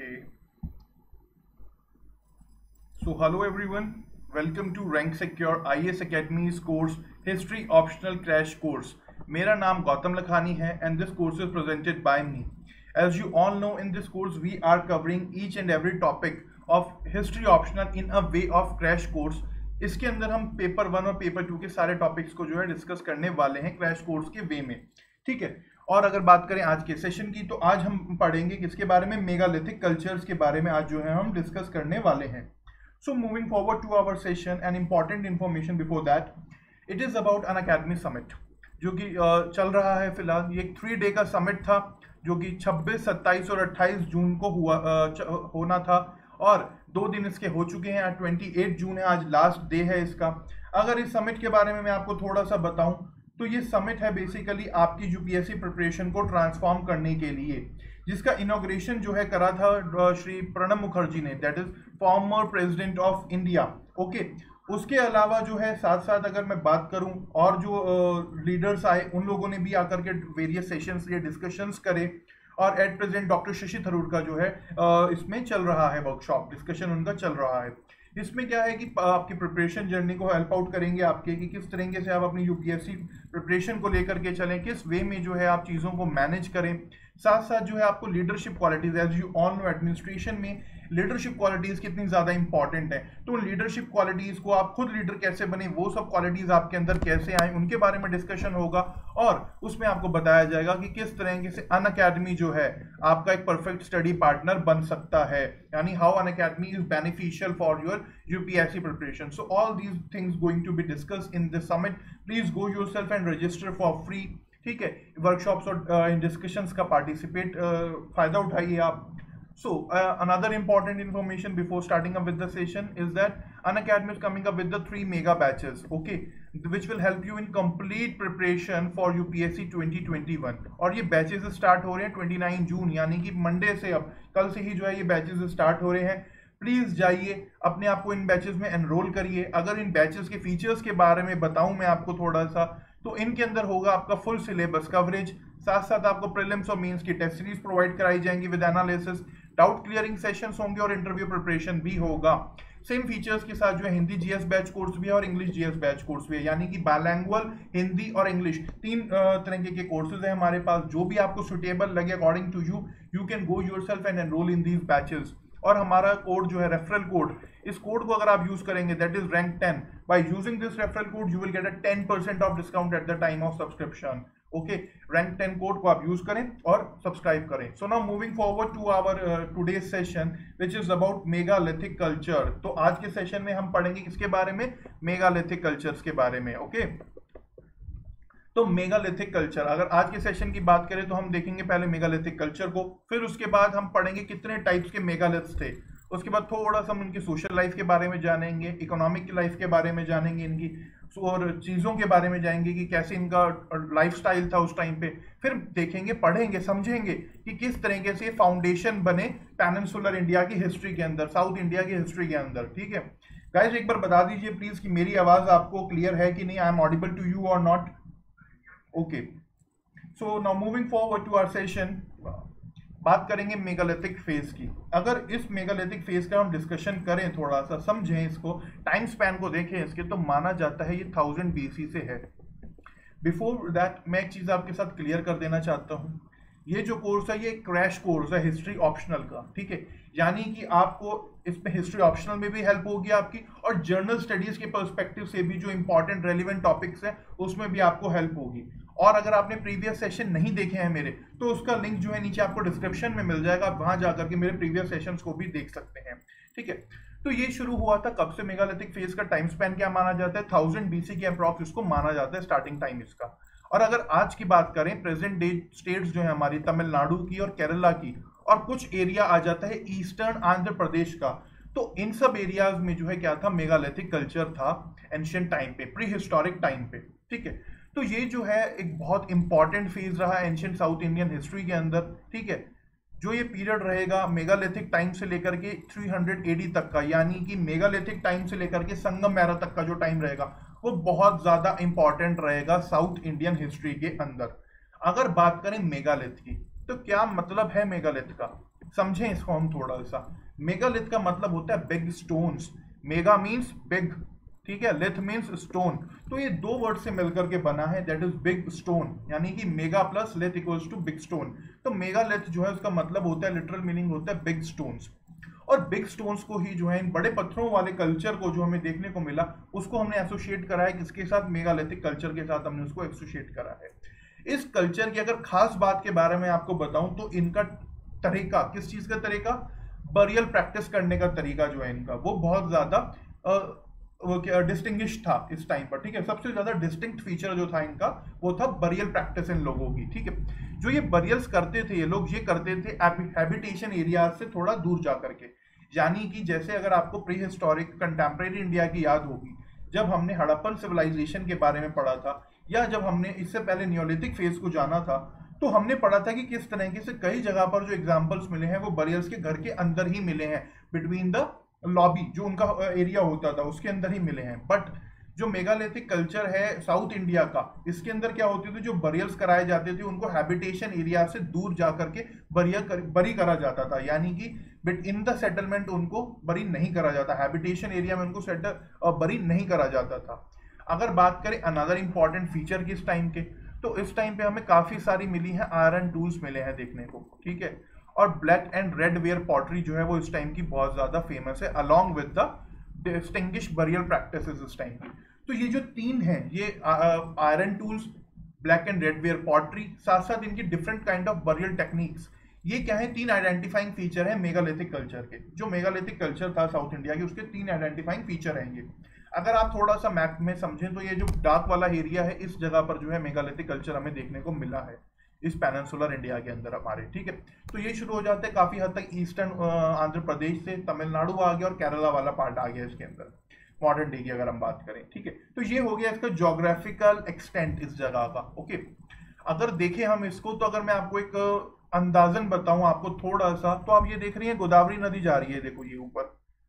Okay. So hello everyone. Welcome to Rank Secure IAS Academy's course History Optional Crash Course. मेरा नाम गौतम लखानी है and this course is presented by me. As you all know, in this course we are covering each and every topic of history optional in a way of crash course. इसके अंदर हम paper 1 और paper 2 के सारे topics को जो है discuss करने वाले हैं क्रैश कोर्स के वे में, ठीक है। और अगर बात करें आज के सेशन की, तो आज हम पढ़ेंगे किसके बारे में, मेगालिथिक कल्चर्स के बारे में आज जो है हम डिस्कस करने वाले हैं। So moving forward to our session, an important information before that, it is about Unacademy summit जो कि चल रहा है फिलहाल। ये एक 3 डे का समिट था जो कि 26, 27 और 28 जून को होना था और 2 दिन इसके हो चुके हैं। 28 जून है, आज लास्ट डे है इसका। अगर इस समिट के बारे में मैं आपको थोड़ा सा बताऊं तो ये समिट है बेसिकली आपकी यूपीएससी प्रिपरेशन को ट्रांसफॉर्म करने के लिए, जिसका इनॉग्रेशन जो है करा था श्री प्रणब मुखर्जी ने, that is former president of India. Okay, उसके अलावा जो है साथ साथ अगर मैं बात करूं और जो लीडर्स आए उन लोगों ने भी आकर के वेरियस सेशंस लिए डिस्कशंस करे और at present doctor Shashi Tharoor का जो है इसमें चल रहा है वर्कशॉप, डिस्कशन उनका चल रहा है। इसमें क्या है कि आपकी प्रिपरेशन जर्नी को हेल्प आउट करेंगे आपके कि किस तरीके से आप अपनी यूपीएससी प्रिपरेशन को लेकर के चलें, किस वे में जो है आप चीज़ों को मैनेज करें। साथ साथ जो है आपको leadership qualities, as you all know administration में लीडरशिप क्वालिटीज कितनी ज़्यादा इंपॉर्टेंट है, तो उन लीडरशिप क्वालिटीज़ को आप खुद लीडर कैसे बने, वो सब क्वालिटीज़ आपके अंदर कैसे आए, उनके बारे में डिस्कशन होगा और उसमें आपको बताया जाएगा कि किस तरीके से अनअकैडमी जो है आपका एक परफेक्ट स्टडी पार्टनर बन सकता है, यानी how Unacademy is beneficial for your UPSC preparation. So all these things going to be discussed in this summit. Please go yourself and register for free, ठीक है। वर्कशॉप्स और इन डिस्कशंस का participate फायदा उठाइए आप। So another important information before starting up with the session is that Unacademy is coming up with the 3 mega batches, okay, which will help you in complete preparation for UPSC 2021। और ये batches start हो रहे हैं 29 जून, यानी कि Monday से, अब कल से ही जो है ये बैचेस स्टार्ट हो रहे हैं। प्लीज जाइए अपने आप को इन बैचेस में एनरोल करिए। अगर इन बैचेस के फीचर्स के बारे में बताऊं मैं आपको थोड़ा सा, तो इनके अंदर होगा आपका फुल सिलेबस कवरेज, साथ साथ आपको प्रीलिम्स और मेंस की टेस्ट सीरीज प्रोवाइड कराई जाएंगी with analysis, doubt clearing sessions होंगे और इंटरव्यू प्रिपरेशन भी होगा। सेम फीचर्स के साथ जो है हिंदी जीएस बैच कोर्स भी है और इंग्लिश जीएस बैच कोर्स भी है, यानी कि बाइलिंगुअल हिंदी और इंग्लिश 3 तरह के कोर्सेज हैं हमारे पास। जो भी आपको सुटेबल लगे according to you, you can go yourself and enroll in these batches. और हमारा कोड जो है रेफरल कोड, इस कोड को अगर आप यूज करेंगे that is rank 10, by using this referral code you will get a 10% off discount at the time of subscription. Okay, rank 10 code को आप यूज करें और सब्सक्राइब करें। So now moving forward to our today's session which is about megalithic culture. तो आज के session में हम पढ़ेंगे किसके बारे में, मेगालिथिक कल्चर्स के बारे में। ओके, तो मेगालिथिक कल्चर, अगर आज के सेशन की बात करें तो हम देखेंगे पहले मेगालिथिक कल्चर को, फिर उसके बाद हम पढ़ेंगे कितने टाइप्स के मेगालिथ्स थे, उसके बाद थोड़ा सा हम उनकी सोशल लाइफ के बारे में जानेंगे, इकोनॉमिक लाइफ के बारे में जानेंगे इनकी, और चीज़ों के बारे में जाएंगे कि कैसे इनका लाइफस्टाइल था उस टाइम पे, फिर देखेंगे, पढ़ेंगे, समझेंगे कि किस तरीके से फाउंडेशन बने पेनिनसुलर इंडिया की हिस्ट्री के अंदर, साउथ इंडिया की हिस्ट्री के अंदर, ठीक है। गाइस एक बार बता दीजिए प्लीज कि मेरी आवाज आपको क्लियर है कि नहीं, I am audible to you और not. Okay, so now moving forward to our session, बात करेंगे मेगालिथिक फेज की। अगर इस मेगालिथिक फेज का हम डिस्कशन करें, थोड़ा सा समझें इसको, टाइम स्पैन को देखें इसके, तो माना जाता है ये 1000 BC से है। बिफोर दैट मैं एक चीज आपके साथ क्लियर कर देना चाहता हूँ, ये जो कोर्स है ये क्रैश कोर्स है हिस्ट्री ऑप्शनल का, ठीक है। यानी कि आपको इसमें हिस्ट्री ऑप्शनल में भी हेल्प होगी आपकी, और जर्नल स्टडीज के पर्सपेक्टिव से भी जो इंपॉर्टेंट रेलिवेंट टॉपिक्स हैं उसमें भी आपको हेल्प होगी। और अगर आपने प्रीवियस सेशन नहीं देखे हैं मेरे, तो उसका लिंक जो है नीचे आपको डिस्क्रिप्शन में मिल जाएगा, आप वहां जाकर के मेरे प्रीवियस सेशंस को भी देख सकते हैं, ठीक है। तो ये शुरू हुआ था कब से, मेगालिथिक फेज का टाइम स्पैन क्या माना जाता है, 1000 BC के अप्रॉक्स इसको माना जाता है स्टार्टिंग टाइम इसका। और अगर आज की बात करें, प्रेजेंट डे स्टेट्स जो है हमारी तमिलनाडु की और केरला की, और कुछ एरिया आ जाता है ईस्टर्न आंध्र प्रदेश का, तो इन सब एरियाज में जो है क्या था, मेगालिथिक कल्चर था एंशिएंट टाइम पे, प्री हिस्टोरिक टाइम पे, ठीक है। तो ये जो है एक बहुत इंपॉर्टेंट फेज रहा एंशिएंट साउथ इंडियन हिस्ट्री के अंदर, ठीक है। जो ये पीरियड रहेगा मेगालिथिक टाइम से लेकर के 300 AD तक का, यानी कि मेगालिथिक टाइम से लेकर के संगम एरा तक का जो टाइम रहेगा वो बहुत ज्यादा इंपॉर्टेंट रहेगा साउथ इंडियन हिस्ट्री के अंदर। अगर बात करें मेगालिथ की, तो क्या मतलब है मेगालिथ का, समझें इसको हम थोड़ा सा। मेगालिथ का मतलब होता है big stones, mega means big, ठीक है, लिथ मीन्स स्टोन, तो ये दो वर्ड से मिलकर के बना है, दैट इज बिग स्टोन, यानी कि mega plus lith equals to big stone. तो मेगालिथ जो है उसका मतलब होता है, लिटरल मीनिंग होता है बिग स्टोन्स, और बिग स्टोन्स को ही जो है इन बड़े पत्थरों वाले कल्चर को जो हमें देखने को मिला उसको हमने एसोसिएट करा है किसके साथ, मेगालिथिक कल्चर के साथ हमने उसको एसोसिएट करा है। इस कल्चर की अगर खास बात के बारे में आपको बताऊं तो इनका तरीका, किस चीज का तरीका, बरियल प्रैक्टिस करने का तरीका जो है इनका वो बहुत ज्यादा डिस्टिंग्विश था इस टाइम पर, ठीक है। सबसे ज्यादा डिस्टिंक्ट फीचर जो था इनका वो था बरियल प्रैक्टिस इन लोगों की, ठीक है। जो ये बरियल्स करते थे ये लोग, ये करते थे हैबिटेशन एरिया से थोड़ा दूर जा करके, यानी कि जैसे अगर आपको प्री हिस्टोरिक कंटेम्प्रेरी इंडिया की याद होगी, जब हमने हड़प्पन सिविलाइजेशन के बारे में पढ़ा था, या जब हमने इससे पहले नियोलिथिक फेज को जाना था, तो हमने पढ़ा था कि किस तरीके से कई जगह पर जो एग्जांपल्स मिले हैं वो बरियल्स के घर के अंदर ही मिले हैं, बिटवीन द लॉबी जो उनका एरिया होता था उसके अंदर ही मिले हैं। बट जो मेगालिथिक कल्चर है साउथ इंडिया का, इसके अंदर क्या होती थी, जो बरियल्स कराए जाते थे उनको हैबिटेशन एरिया से दूर जा करके बरी करा जाता था, यानी कि बट इन द सेटलमेंट उनको बरी नहीं करा जाता, हैबिटेशन एरिया में उनको बरी नहीं करा जाता था। अगर बात करें अनदर इंपॉर्टेंट फीचर की इस टाइम के, तो इस टाइम पे हमें काफी सारी मिली है आयरन टूल्स मिले हैं देखने को, ठीक है। और black and red ware pottery जो है वो इस टाइम की बहुत ज्यादा फेमस है, along with the distinguish burial practices इस टाइम की। तो ये जो तीन हैं, ये iron tools, black and red ware pottery, साथ साथ इनकी different kind of burial techniques, ये क्या है, तीन आइडेंटिफाइंग फीचर है मेगालिथिक कल्चर के। जो मेगालिथिक कल्चर था साउथ इंडिया के उसके तीन आइडेंटिफाइंग फीचर हैं ये। अगर आप थोड़ा सा मैप में समझें तो ये जो डार्क वाला एरिया है इस जगह पर जो है मेगालिथिक कल्चर हमें देखने को मिला है इस पेनिनसुलर इंडिया के अंदर हमारे, ठीक है। तो ये शुरू हो जाते हैं काफी हद तक ईस्टर्न आंध्र प्रदेश से, तमिलनाडु आ गया और केरला वाला पार्ट आ गया इसके अंदर मॉडर्न डे की अगर हम बात करें, ठीक है। तो ये हो गया इसका ज्योग्राफिकल एक्सटेंट इस जगह का, ओके। अगर देखें हम इसको, तो अगर मैं आपको एक अंदाजन बताऊं आपको थोड़ा सा, तो आप ये देख रही है गोदावरी नदी जा रही है, देखो ये ऊपर,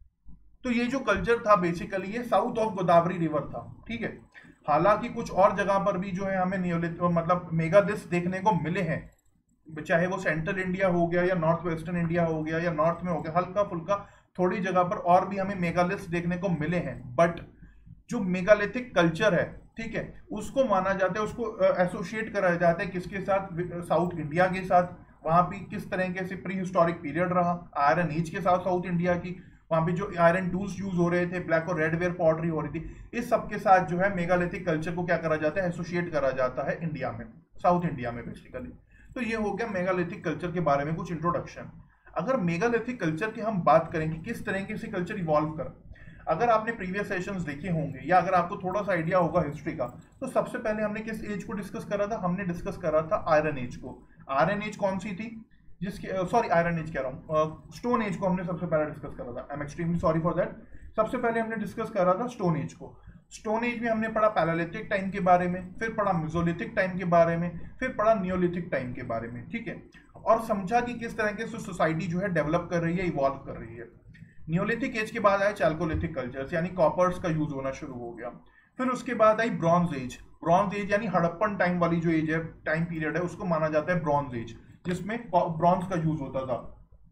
तो ये जो कल्चर था बेसिकली ये साउथ ऑफ गोदावरी रिवर था, ठीक है। हालांकि कुछ और जगह पर भी जो है हमें नियोलिथ मतलब मेगालिथ्स देखने को मिले हैं, चाहे वो सेंट्रल इंडिया हो गया या नॉर्थ वेस्टर्न इंडिया हो गया या नॉर्थ में हो गया, हल्का फुल्का थोड़ी जगह पर और भी हमें मेगालिथ्स देखने को मिले हैं। बट जो मेगालिथिक कल्चर है, ठीक है, उसको माना जाता है, उसको एसोसिएट करा जाता है किसके साथ, साउथ इंडिया के साथ। वहां पे किस तरीके से प्री हिस्टोरिक पीरियड रहा आयरन एज के साथ साउथ इंडिया की, वहां पे जो आयरन टूल्स यूज हो रहे थे, ब्लैक और रेड वेयर पॉटरी हो रही थी, इस सब के साथ जो है मेगालिथिक कल्चर को क्या करा जाता है, एसोसिएट करा जाता है इंडिया में, साउथ इंडिया में बेसिकली। तो ये हो गया मेगालिथिक कल्चर के बारे में कुछ इंट्रोडक्शन। अगर मेगालिथिक कल्चर की हम बात करें कि किस तरीके से कल्चर इवॉल्व कर, अगर आपने प्रीवियस सेशंस देखे होंगे या अगर आपको थोड़ा सा आइडिया होगा हिस्ट्री का, तो सबसे पहले हमने किस एज को डिस्कस करा था, हमने डिस्कस करा था आयरन एज को। आयरन एज कौन सी थी, जिसके सॉरी आयरन एज कह रहा हूँ, स्टोन एज को हमने सबसे पहले डिस्कस करा था। I am extremely sorry for that. सबसे पहले हमने डिस्कस करा था स्टोन एज को। स्टोन एज में हमने पढ़ा पैलेलिथिक टाइम के बारे में, फिर पढ़ा मेसोलिथिक टाइम के बारे में, फिर पढ़ा नियोलिथिक टाइम के बारे में, ठीक है। और समझा कि किस तरीके से सोसाइटी जो है डेवलप कर रही है, इवॉल्व कर रही है। नियोलिथिक एज के बाद आया चैल्कोलिथिक कल्चर्स, यानी कॉपर्स का यूज होना शुरू हो गया। फिर उसके बाद आई ब्रॉन्ज एज। ब्रॉन्ज एज यानी हड़प्पन टाइम वाली जो एज है, टाइम पीरियड है, उसको माना जाता है ब्रॉन्ज एज, जिसमें ब्रॉन्ज का यूज होता था।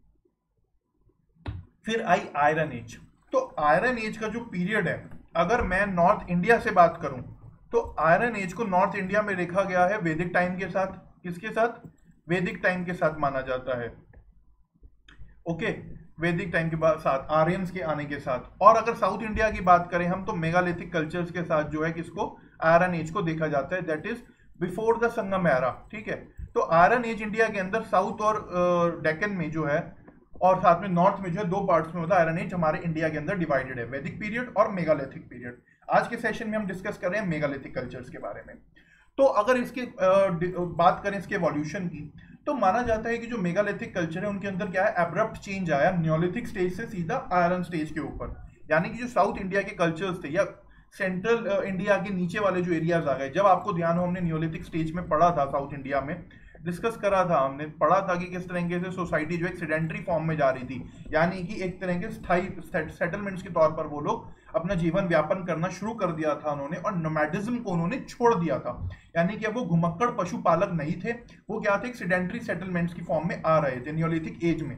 फिर आई आयरन एज। तो आयरन एज का जो पीरियड है, अगर मैं नॉर्थ इंडिया से बात करूं तो आयरन एज को नॉर्थ इंडिया में देखा गया है वैदिक टाइम के साथ। किसके साथ, वैदिक टाइम के साथ माना जाता है, ओके, वैदिक टाइम के साथ, आर्यंस के आने के साथ। और अगर साउथ इंडिया की बात करें हम, तो मेगालिथिक कल्चर्स के साथ जो है किसको, आयरन एज को देखा जाता है, that is before the Sangam era, ठीक है। तो आयरन एज इंडिया के अंदर साउथ और डेक्कन में जो है, और साथ में नॉर्थ में जो है, दो पार्ट्स में होता है आयरन एज हमारे इंडिया के अंदर डिवाइडेड है, वैदिक पीरियड और मेगालिथिक पीरियड। आज के सेशन में हम डिस्कस कर रहे हैं मेगालिथिक कल्चर्स के बारे में। तो अगर इसकी बात करें इसके एवोल्यूशन की, तो माना जाता है कि जो मेगालिथिक कल्चर है उनके अंदर क्या है, एब्रप्ट चेंज आया नियोलिथिक स्टेज से सीधा आयरन स्टेज के ऊपर। यानी कि जो साउथ इंडिया के कल्चर्स थे या सेंट्रल इंडिया के नीचे वाले जो एरियाज आ गए, जब आपको ध्यान हो हमने नियोलिथिक स्टेज में पढ़ा था, साउथ इंडिया में डिस्कस करा था, हमने पढ़ा था कि किस तरीके से सोसाइटी जो एक सेडेंटरी फॉर्म में जा रही थी, यानी कि एक तरह के स्थायी सेटलमेंट्स के तौर पर वो लोग अपना जीवन व्यापन करना शुरू कर दिया था उन्होंने, और नोमैडिज्म को उन्होंने छोड़ दिया था। यानी कि अब वो घुमक्कड़ पशुपालक नहीं थे, वो क्या थे, एक सेडेंटरी सेटलमेंट्स की फॉर्म में आ रहे थे नियोलिथिक एज में।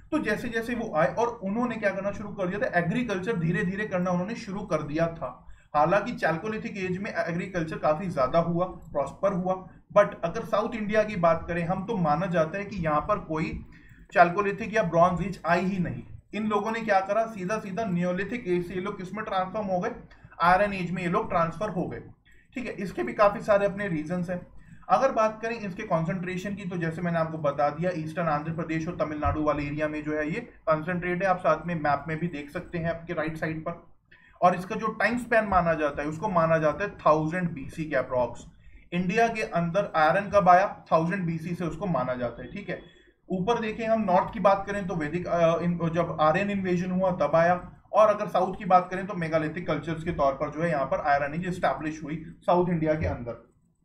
तो जैसे जैसे वो आए और उन्होंने क्या करना शुरू कर दिया था, एग्रीकल्चर धीरे धीरे करना उन्होंने शुरू कर दिया था। हालांकि चैल्कोलिथिक एज में एग्रीकल्चर काफी ज्यादा हुआ, प्रॉस्पर हुआ, बट अगर साउथ इंडिया की बात करें हम तो माना जाता है कि यहाँ पर कोई चैल्कोलिथिक या ब्रॉन्ज एज आई ही नहीं। इन लोगों ने क्या करा, सीधा सीधा नियोलिथिक एज से ये लोग किसमें ट्रांसफॉर्म हो गए, आयरन एज में ये लोग ट्रांसफर हो गए। ठीक है, इसके भी काफी सारे अपने रीजंस हैं। अगर बात करें इसके कंसंट्रेशन की, तो जैसे मैंने आपको बता दिया, ईस्टर्न आंध्र प्रदेश और तमिलनाडु वाले एरिया में जो है ये कंसंट्रेट है। आप साथ में मैप में भी देख सकते हैं आपके राइट साइड पर। और इसका जो टाइम स्पैन माना जाता है उसको माना जाता है 1000 बीसी के अप्रॉक्स। इंडिया के अंदर आयरन कब आया, 1000 बीसी से उसको माना जाता है। ठीक है, ऊपर देखें हम नॉर्थ की बात करें तो वैदिक जब आर्यन इन्वेजन हुआ तब आया, और अगर साउथ की बात करें तो मेगालिथिक कल्चर्स के तौर पर जो है यहाँ पर आयरन एज स्टैब्लिश हुई साउथ इंडिया के अंदर।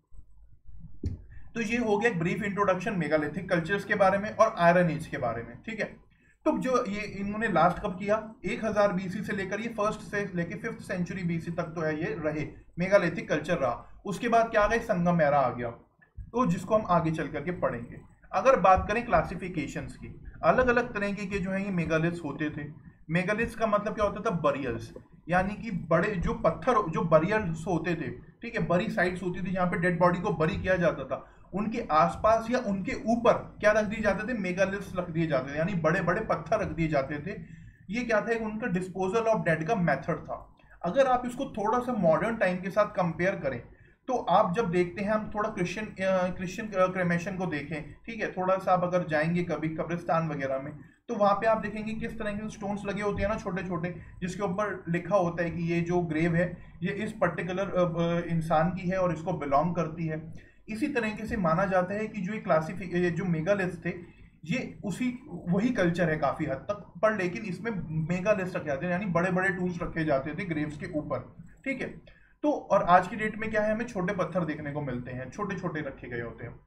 तो ये हो गया एक ब्रीफ इंट्रोडक्शन मेगालिथिक कल्चर्स के बारे में और आयरन एज के बारे में। ठीक है, तो जो ये इन्होंने लास्ट कब किया, 1000 बीसी से लेकर ये फर्स्ट से लेकर 5th सेंचुरी बीसी तक तो है ये रहे, मेगालिथिक कल्चर रहा। उसके बाद क्या आ गया, संगम एरा आ गया, तो जिसको हम आगे चल करके पढ़ेंगे। अगर बात करें क्लासिफिकेशंस की, अलग अलग तरह के जो है ये मेगालिथ्स होते थे। मेगालिथ्स का मतलब क्या होता था, बरियल्स, यानी कि बड़े जो पत्थर, जो बरियल्स होते थे, ठीक है, बरी साइट्स होती थी जहां पे डेड बॉडी को बरी किया जाता था, उनके आसपास या उनके ऊपर क्या रख दिए जाते थे, मेगालिथ्स रख दिए जाते थे, यानी बड़े बड़े पत्थर रख दिए जाते थे। ये क्या था, उनका डिस्पोजल ऑफ डेड का मेथड था। अगर आप इसको थोड़ा सा मॉडर्न टाइम के साथ कंपेयर करें तो आप जब देखते हैं, हम थोड़ा क्रिश्चियन क्रेमेशन को देखें, ठीक है, थोड़ा सा आप अगर जाएंगे कभी कब्रिस्तान वगैरह में तो वहां पे आप देखेंगे किस तरह के स्टोन्स लगे होते हैं ना, छोटे छोटे, जिसके ऊपर लिखा होता है कि ये जो ग्रेव है ये इस पर्टिकुलर इंसान की है और इसको बिलोंग करती है। इसी तरीके से माना जाता है कि जो जो मेगालिथ्स थे ये वही कल्चर है काफी हद तक, पर लेकिन इसमें मेगालिथ्स रखे जाते हैं, यानी बड़े बड़े टूल्स रखे जाते थे ग्रेव्स के ऊपर। ठीक है, तो और आज की डेट में क्या है, हमें छोटे पत्थर देखने को मिलते हैं, छोटे छोटे रखे गए होते हैं।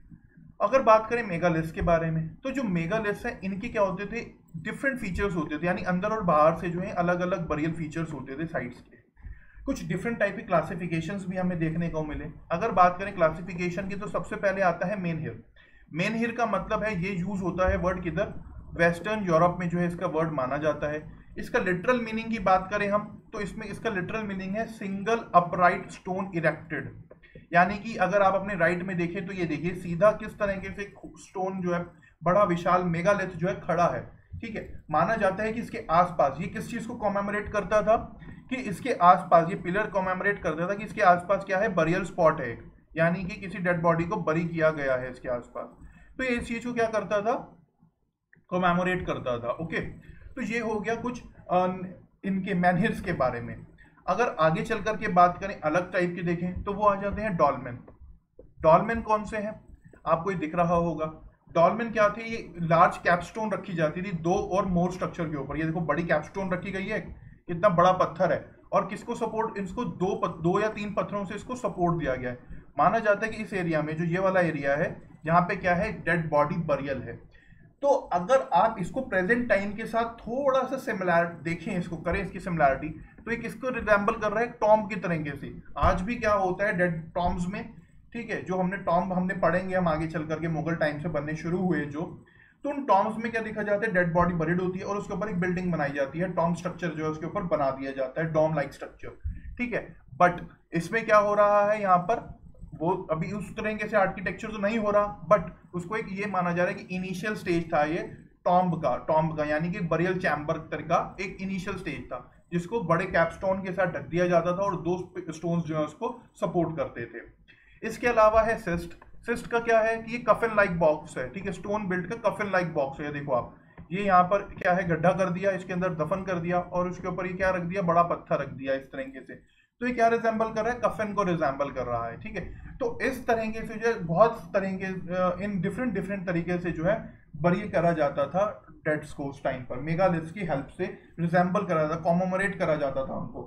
अगर बात करें मेगालिथ्स के बारे में, तो जो मेगालिथ्स हैं इनके क्या होते थे, डिफरेंट फीचर्स होते थे, यानी अंदर और बाहर से जो है अलग अलग बरियल फीचर्स होते थे साइड्स के। कुछ डिफरेंट टाइप की क्लासिफिकेशंस भी हमें देखने को मिले। अगर बात करें क्लासिफिकेशन की तो सबसे पहले आता है मेनहिर। मेनहिर का मतलब है, ये यूज होता है वर्ड किधर, वेस्टर्न यूरोप में जो है इसका वर्ड माना जाता है। इसका लिटरल मीनिंग की बात करें हम तो इसमें इसका लिटरल मीनिंग है सिंगल अपराइट स्टोन इरेक्टेड, यानी कि अगर आप अपने राइट में देखें तो ये देखिए सीधा किस तरीके से स्टोन जो है, बड़ा विशाल मेगालिथ जो है खड़ा है। ठीक है, माना जाता है कि इसके आसपास ये किस चीज को कॉमेमोरेट करता था, कि इसके आसपास ये पिलर कॉमेमोरेट करता था कि इसके आसपास क्या है, बरियल स्पॉट है एक, यानी कि किसी डेड बॉडी को बरी किया गया है इसके आसपास। तो ये इस चीज को क्या करता था, कॉमेमोरेट करता था। ओके, तो ये हो गया कुछ इनके मेनहिर्स के बारे में। अगर आगे चल करके बात करें अलग टाइप के देखें तो वो आ जाते हैं डॉलमेन। डॉलमेन कौन से हैं, आपको ये दिख रहा होगा। डॉलमेन क्या थे, ये लार्ज कैपस्टोन रखी जाती थी 2 और मोर स्ट्रक्चर के ऊपर। ये देखो बड़ी कैपस्टोन रखी गई है, इतना बड़ा पत्थर है, और किसको सपोर्ट, इसको 2 या 3 पत्थरों से इसको सपोर्ट दिया गया है। माना जाता है कि इस एरिया में, जो ये वाला एरिया है, यहाँ पे क्या है, डेड बॉडी बरियल है। तो अगर आप इसको प्रेजेंट टाइम के साथ थोड़ा सा सिमिलैरिटी देखें, इसको करें इसकी सिमिलैरिटी, तो ये किसको रिजेंबल कर रहा है, टॉम्ब की तरीके से। आज भी क्या होता है डेड टॉम्ब्स में, ठीक है, जो हमने टॉम्ब हमने पढ़ेंगे हम आगे चल करके, मुगल टाइम से बनने शुरू हुए जो, तो उन टॉम्ब्स में क्या देखा जाता है, डेड बॉडी बरीड होती है और उसके ऊपर एक बिल्डिंग बनाई जाती है, टॉम्ब स्ट्रक्चर जो है उसके ऊपर बना दिया जाता है, डॉम लाइक स्ट्रक्चर। ठीक है, बट इसमें क्या हो रहा है, यहाँ पर वो अभी उस तरीके से आर्किटेक्चर तो नहीं हो रहा, बट उसको एक ये माना जा रहा है कि इनिशियल स्टेज था ये टॉम्ब का, यानी कि बरियल चैम्बर का एक इनिशियल स्टेज था, जिसको बड़े कैपस्टोन के साथ ढक दिया जाता था और 2 स्टोन्स जो है उसको सपोर्ट करते थे। इसके अलावा है सिस्ट। सिस्ट का क्या है कि ये कफन लाइक बॉक्स है, ठीक है, स्टोन बिल्ड का कफन लाइक बॉक्स है। देखो आप, ये यहाँ पर क्या है, गड्ढा कर दिया, इसके अंदर दफन कर दिया और उसके ऊपर ये क्या रख दिया, बड़ा पत्थर रख दिया इस तरीके से। तो ये क्या रिजेंबल कर रहा है, कफन को रिजेंबल कर रहा है। ठीक है, तो इस तरीके से जो बहुत तरीके इन डिफरेंट तरीके से जो है बरी करा जाता था डेड्स को उस टाइम पर, मेगालिथ्स की हेल्प से रिजेंबल करा जाता, कॉमेमोरेट करा जाता था उनको।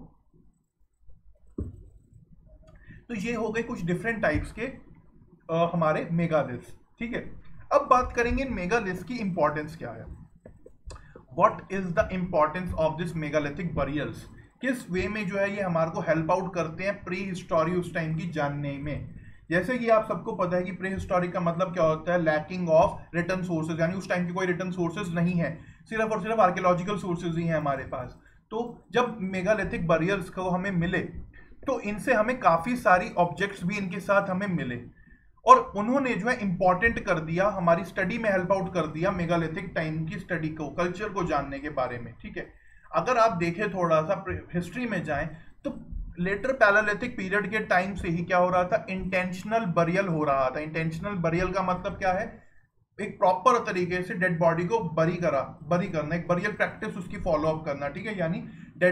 तो ये हो गए कुछ डिफरेंट टाइप्स के हमारे मेगालिथ्स। ठीक है, अब बात करेंगे इन मेगालिथ्स की इंपॉर्टेंस क्या है। What is the importance of this megalithic burials, किस वे में जो है ये हमारे को हेल्प आउट करते हैं प्री हिस्टोरी उस टाइम की जानने में। जैसे कि आप सबको पता है कि प्री हिस्टोरिक का मतलब क्या होता है, लैकिंग ऑफ रिटर्न सोर्सेज, यानी उस टाइम के कोई रिटर्न सोर्सेज नहीं है, सिर्फ और सिर्फ आर्कियोलॉजिकल सोर्सेज ही हैं हमारे पास। तो जब मेगालिथिक बरियर्स को हमें मिले तो इनसे हमें काफी सारी ऑब्जेक्ट्स भी इनके साथ हमें मिले, और उन्होंने जो है इंपॉर्टेंट कर दिया, हमारी स्टडी में हेल्प आउट कर दिया मेगालिथिक टाइम की स्टडी को, कल्चर को जानने के बारे में। ठीक है, अगर आप देखें थोड़ा सा हिस्ट्री में जाएं तो लेटर पैलेलिथिक पीरियड के टाइम से ही क्या हो रहा था, इंटेंशनल बरियल हो रहा था। इंटेंशनल बरियल का मतलब क्या है, एक प्रॉपर तरीके से डेड बॉडी को बरी करना, एक बरियल प्रैक्टिस उसकी फॉलो अप करना। ठीक है, यानी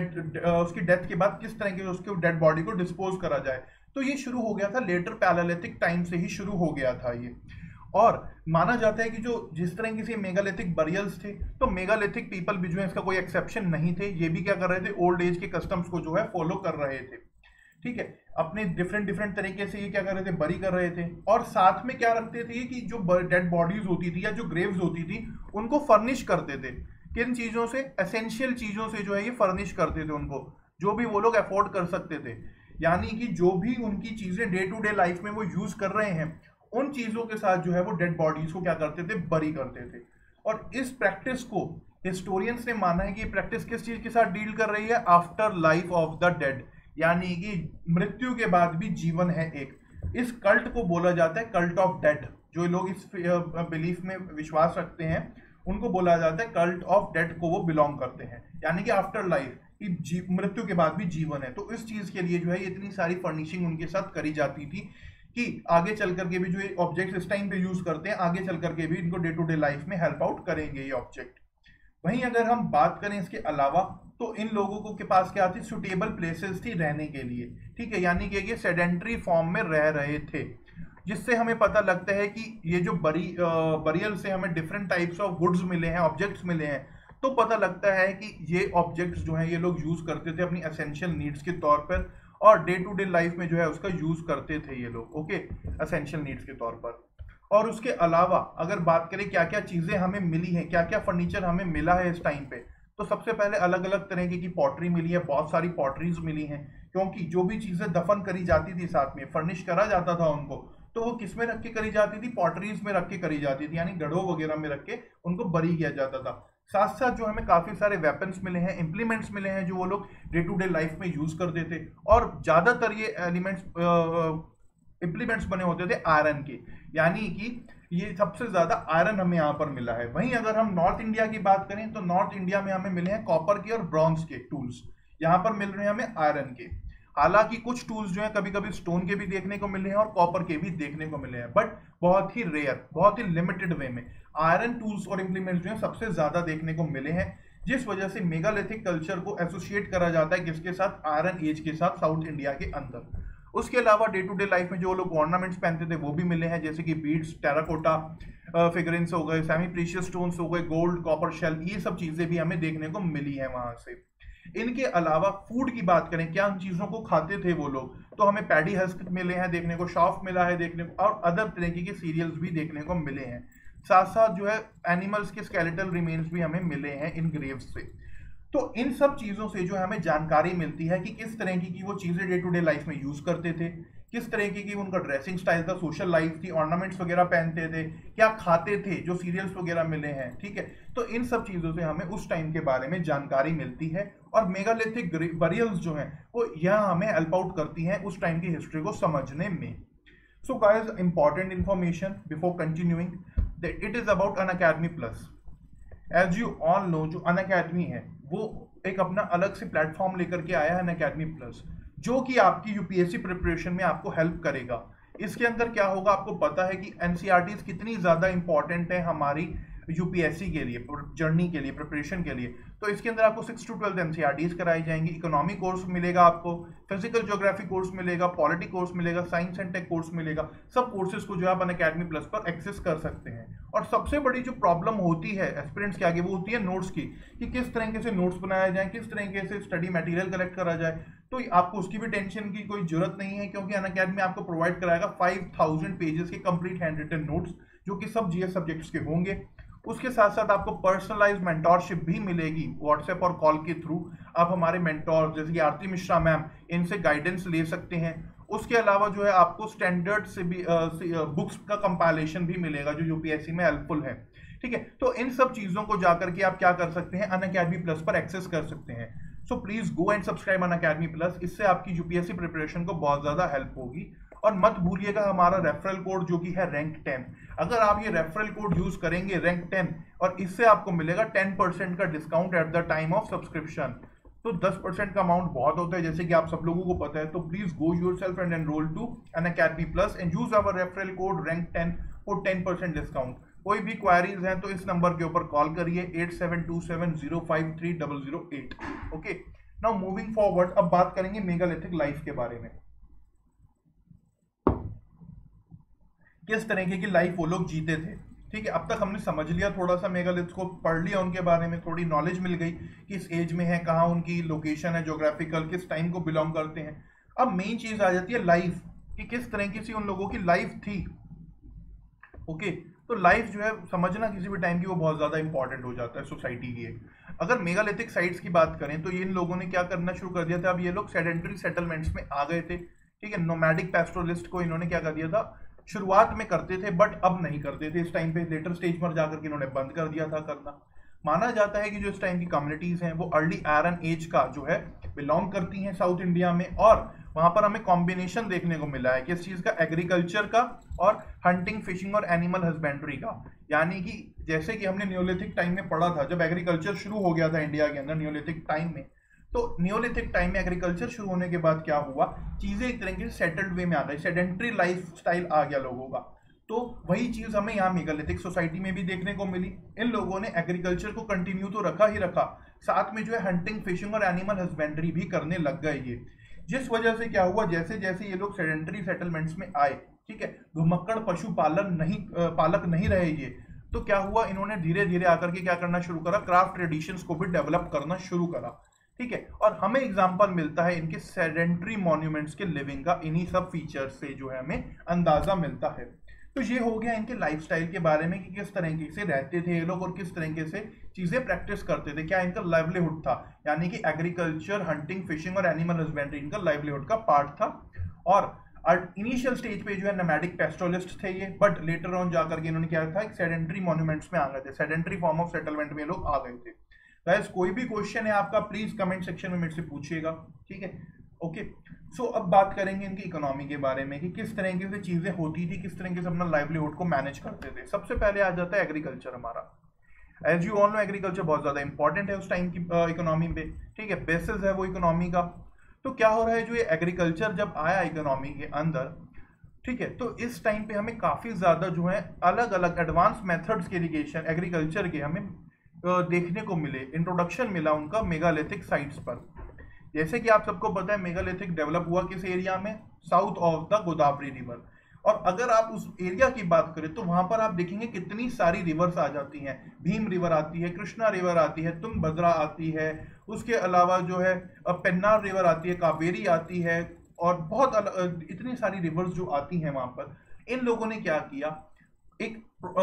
उसकी डेथ के बाद किस तरह के उसके डेड बॉडी को डिस्पोज करा जाए। तो ये शुरू हो गया था लेटर पैलेलिथिक टाइम से ही शुरू हो गया था ये। और माना जाता है कि जो जिस तरह से मेगालिथिक बरियल्स थे, तो मेगालिथिक पीपल भी जो है इसका कोई एक्सेप्शन नहीं थे। ये भी क्या कर रहे थे, ओल्ड एज के कस्टम्स को जो है फॉलो कर रहे थे। ठीक है, अपने डिफरेंट तरीके से ये क्या कर रहे थे, बरी कर रहे थे। और साथ में क्या रखते थे कि जो डेड बॉडीज होती थी या जो ग्रेव्स होती थी उनको फर्निश करते थे। किन चीजों से, एसेंशियल चीजों से जो है ये फर्निश करते थे उनको, जो भी वो लोग अफोर्ड कर सकते थे। यानी कि जो भी उनकी चीजें डे टू डे लाइफ में वो यूज कर रहे हैं, उन चीजों के साथ जो है वो डेड बॉडीज को क्या करते थे, बरी करते थे। और इस प्रैक्टिस को हिस्टोरियंस ने माना है कि ये प्रैक्टिस किस चीज के साथ डील कर रही है, afterlife of the dead, यानी कि मृत्यु के बाद भी जीवन है एक। इस कल्ट को बोला जाता है कल्ट ऑफ डेड। जो लोग इस बिलीफ में विश्वास रखते हैं उनको बोला जाता है कल्ट ऑफ डेड को वो बिलोंग करते हैं, यानी कि आफ्टर लाइफ कि मृत्यु के बाद भी जीवन है। तो इस चीज के लिए जो है इतनी सारी फर्निशिंग उनके साथ करी जाती थी कि आगे चल करके भी जो ऑब्जेक्ट इस टाइम पे यूज करते हैं, आगे चल करके भी इनको डे टू डे लाइफ में हेल्प आउट करेंगे ये ऑब्जेक्ट। वहीं अगर हम बात करें इसके अलावा, तो इन लोगों को के पास क्या थी, सुटेबल प्लेसेस थी रहने के लिए। ठीक है, यानी कि ये सेडेंट्री फॉर्म में रह रहे थे, जिससे हमें पता लगता है कि ये जो बरियल से हमें डिफरेंट टाइप्स ऑफ गुड्स मिले हैं, ऑब्जेक्ट्स मिले हैं। तो पता लगता है कि ये ऑब्जेक्ट्स जो हैं ये लोग यूज करते थे अपनी एसेंशियल नीड्स के तौर पर, और डे टू डे लाइफ में जो है उसका यूज करते थे ये लोग, ओके, एसेंशियल नीड्स के तौर पर। और उसके अलावा अगर बात करें क्या क्या चीजें हमें मिली हैं, क्या क्या फर्नीचर हमें मिला है इस टाइम पे, तो सबसे पहले अलग अलग तरह की पॉटरी मिली है, बहुत सारी पॉटरीज मिली हैं। क्योंकि जो भी चीजें दफन करी जाती थी, साथ में फर्निश करा जाता था उनको, तो वो किस में रख के करी जाती थी, पॉटरीज में रख के करी जाती थी, यानी गढ़ों वगैरह में रख के उनको बरी किया जाता था। साथ साथ जो हमें काफी सारे वेपन्स मिले हैं, इंप्लीमेंट्स मिले हैं जो वो लोग डे टू डे लाइफ में यूज करते थे। और ज्यादातर ये इंप्लीमेंट्स बने होते थे आयरन के, यानी कि ये सबसे ज्यादा आयरन हमें यहाँ पर मिला है। वहीं अगर हम नॉर्थ इंडिया की बात करें तो नॉर्थ इंडिया में हमें मिले हैं कॉपर के और ब्रॉन्ज के टूल्स, यहाँ पर मिल रहे हैं हमें आयरन के। हालांकि कुछ टूल्स जो है कभी कभी स्टोन के भी देखने को मिले हैं और कॉपर के भी देखने को मिले हैं, बट बहुत ही रेयर, बहुत ही लिमिटेड वे में आयरन टूल्स और इंप्लीमेंट्स जो है सबसे ज्यादा देखने को मिले हैं, जिस वजह से मेगालिथिक कल्चर को एसोसिएट करा जाता है किसके साथ, आयरन एज के साथ, साउथ इंडिया के अंदर। उसके अलावा डे टू डे लाइफ में जो लोग ऑर्नामेंट्स पहनते थे वो भी मिले हैं, जैसे कि बीड्स, टेराकोटा फिगरिंग्स हो गए, सेमी प्रीशियस स्टोन्स हो गए, गोल्ड, कॉपर शेल, ये सब चीजें भी हमें देखने को मिली है वहां से। इनके अलावा फूड की बात करें, क्या उन चीजों को खाते थे वो लोग, तो हमें पैडी हस्क मिले हैं देखने को, शॉफ मिला है देखने को, और अदर तरीके के सीरियल्स भी देखने को मिले हैं। साथ साथ जो है एनिमल्स के स्केलेटल रिमेन्स भी हमें मिले हैं इन ग्रेव्स से। तो इन सब चीजों से जो हमें जानकारी मिलती है कि किस तरह की वो चीजें डे टू डे लाइफ में यूज करते थे, किस तरह की उनका ड्रेसिंग स्टाइल था, सोशल लाइफ थी, ऑर्नामेंट्स वगैरह पहनते थे, क्या खाते थे, जो सीरियल्स वगैरह मिले हैं। ठीक है, तो इन सब चीजों से हमें उस टाइम के बारे में जानकारी मिलती है, और मेगालिथिक बरियल्स जो हैं वो यह हमें हेल्प आउट करती हैं उस टाइम की हिस्ट्री को समझने में। So guys, important information before continuing, that it is about Unacademy plus. As you all know, जो अनअकैडमी है वो एक अपना अलग से प्लेटफॉर्म लेकर के आया है, अनअकैडमी प्लस, जो कि आपकी यूपीएससी प्रिपरेशन में आपको हेल्प करेगा। इसके अंदर क्या होगा, आपको पता है कि एनसीईआरटीज कितनी ज्यादा इंपॉर्टेंट है हमारी यूपीएससी के लिए, जर्नी के लिए, प्रिपरेशन के लिए। तो इसके अंदर आपको 6 to 12 एनसीईआरटीज कराई जाएंगी, इकोनॉमी कोर्स मिलेगा आपको, फिजिकल ज्योग्राफी कोर्स मिलेगा, पॉलिटी कोर्स मिलेगा, साइंस एंड टेक कोर्स मिलेगा। सब कोर्सेज को जो आप अनअकैडमी प्लस पर एक्सेस कर सकते हैं। और सबसे बड़ी जो प्रॉब्लम होती है एस्पिरेंट्स के आगे, वो होती है नोट्स की, कि किस तरीके से नोट्स बनाया जाए, किस तरीके से स्टडी मटेरियल कलेक्ट करा जाए। तो आपको उसकी भी टेंशन की कोई जरूरत नहीं है, क्योंकि अनअकैडमी आपको प्रोवाइड कराएगा 5000 पेजेस के कंप्लीट हैंड रिटन नोट्स, जो कि सब जीएस सब्जेक्ट्स के होंगे। उसके साथ साथ आपको पर्सनलाइज्ड मेंटोरशिप भी मिलेगी व्हाट्सएप और कॉल के थ्रू। आप हमारे मेंटोर जैसे कि आरती मिश्रा मैम, इनसे गाइडेंस ले सकते हैं। उसके अलावा जो है आपको स्टैंडर्ड से भी बुक्स का कंपाइलेशन भी मिलेगा जो यूपीएससी में हेल्पफुल है। ठीक है, तो इन सब चीजों को जाकर के आप क्या कर सकते हैं, अनअकैडमी प्लस पर एक्सेस कर सकते हैं। So please go and subscribe Unacademy plus, इससे आपकी यूपीएससी प्रिपरेशन को बहुत ज्यादा हेल्प होगी। और मत भूलिएगा हमारा रेफरल कोड जो कि है रैंक 10, अगर आप ये रेफरल कोड यूज करेंगे रैंक 10, और इससे आपको मिलेगा 10% का discount at the time of subscription. तो 10% का अमाउंट बहुत होता है, जैसे कि आप सब लोगों को पता है। तो please go yourself and enrol to Unacademy plus and use our referral code rank 10 for 10% discount. कोई भी क्वारीज हैं तो इस नंबर के ऊपर कॉल करिए 8727053008। ओके, नाउ मूविंग फॉरवर्ड, अब बात करेंगे मेगालिथिक लाइफ के बारे में। किस तरीके की लाइफ वो लोग जीते थे। ठीक है, अब तक हमने समझ लिया, थोड़ा सा मेगालिथ्स को पढ़ लिया, उनके बारे में थोड़ी नॉलेज मिल गई, किस एज में है, कहाँ उनकी लोकेशन है जोग्राफिकल, किस टाइम को बिलोंग करते हैं। अब मेन चीज आ जाती है लाइफ, कि किस तरीके से उन लोगों की लाइफ थी। ओके, तो लाइफ जो है समझना किसी भी टाइम की वो बहुत ज्यादा इंपॉर्टेंट हो जाता है सोसाइटी की। अगर मेगालिथिक साइट्स की बात करें तो ये इन लोगों ने क्या करना शुरू कर दिया था, अब ये लोग सेडेंटरी सेटलमेंट्स में आ गए थे। ठीक है, नोमैडिक पैस्टोरलिस्ट को इन्होंने क्या कर दिया था, शुरुआत में करते थे बट अब नहीं करते थे। इस टाइम पे लेटर स्टेज पर जाकर के इन्होंने बंद कर दिया था करना। माना जाता है कि जो इस टाइम की कम्युनिटीज हैं वो अर्ली आयरन एज का जो है बिलोंग करती हैं साउथ इंडिया में, और वहां पर हमें कॉम्बिनेशन देखने को मिला है किस चीज का, एग्रीकल्चर का और हंटिंग, फिशिंग और एनिमल हस्बेंड्री का। यानी कि जैसे कि हमने न्यूलिथिक टाइम में पढ़ा था, जब एग्रीकल्चर शुरू हो गया था इंडिया के अंदर न्यूलिथिक टाइम में, तो न्यूलिथिक टाइम में एग्रीकल्चर शुरू होने के बाद क्या हुआ, चीजें एक तरीके से सेटल्ड वे में आ गई, सेडेंटरी लाइफ स्टाइल आ गया लोगों का। तो वही चीज हमें यहाँ मेगालिथिक सोसाइटी में भी देखने को मिली। इन लोगों ने एग्रीकल्चर को कंटिन्यू तो रखा ही रखा, साथ में जो है हंटिंग, फिशिंग और एनिमल हस्बेंड्री भी करने लग गए ये। जिस वजह से क्या हुआ, जैसे जैसे ये लोग सेडेंटरी सेटलमेंट्स में आए, ठीक है, घुमक्कड़ पशुपालन नहीं पालक नहीं रहे ये, तो क्या हुआ, इन्होंने धीरे धीरे आकर के क्या करना शुरू करा, क्राफ्ट ट्रेडिशंस को भी डेवलप करना शुरू करा। ठीक है, और हमें एग्जांपल मिलता है इनके सेडेंटरी मॉन्यूमेंट्स के लिविंग का, इन्हीं सब फीचर्स से जो है हमें अंदाजा मिलता है। तो ये हो गया इनके लाइफस्टाइल के बारे में कि किस तरीके से रहते थे ये लोग और किस तरीके से चीजें प्रैक्टिस करते थे, क्या इनका लाइवलीहुड था, यानी कि एग्रीकल्चर, हंटिंग, फिशिंग और एनिमल हस्बेंड्री इनका लाइवलीहुड का पार्ट था। और इनिशियल स्टेज पे जो है नोमैडिक पेस्टोरलिस्ट थे ये, बट लेटर ऑन जाकर के इन्होंने क्या था, एक सेडेंटरी मॉन्यूमेंट्स में आ गए थे, सेडेंटरी फॉर्म ऑफ सेटलमेंट में लोग आ गए थे। गाइस, कोई भी क्वेश्चन है आपका प्लीज कमेंट सेक्शन में मेरे से पूछिएगा। ठीक है, ओके। सो अब बात करेंगे इनकी इकोनॉमी के बारे में कि किस तरीके से चीजें होती थी, किस तरीके से अपना लाइवलीहुड को मैनेज करते थे। सबसे पहले आ जाता है एग्रीकल्चर हमारा। As you all know agriculture बहुत ज्यादा इंपॉर्टेंट है उस टाइम की इकोनॉमी पे। ठीक है, बेसिस है वो इकोनॉमी का। तो क्या हो रहा है, जो ये एग्रीकल्चर जब आया इकोनॉमी के अंदर, ठीक है, तो इस टाइम पे हमें काफी ज्यादा जो है अलग अलग एडवांस मेथड्स के इरिगेशन एग्रीकल्चर के हमें देखने को मिले, इंट्रोडक्शन मिला उनका मेगालिथिक साइट्स पर। जैसे कि आप सबको पता है मेगालिथिक डेवलप हुआ किस एरिया में, south of the Godavari river. और अगर आप उस एरिया की बात करें तो वहां पर आप देखेंगे कितनी सारी रिवर्स आ जाती हैं, भीम रिवर आती है, कृष्णा रिवर आती है, तुंगभद्रा आती है, उसके अलावा जो है पेन्नार रिवर आती है, कावेरी आती है, और बहुत इतनी सारी रिवर्स जो आती हैं वहां पर। इन लोगों ने क्या किया, एक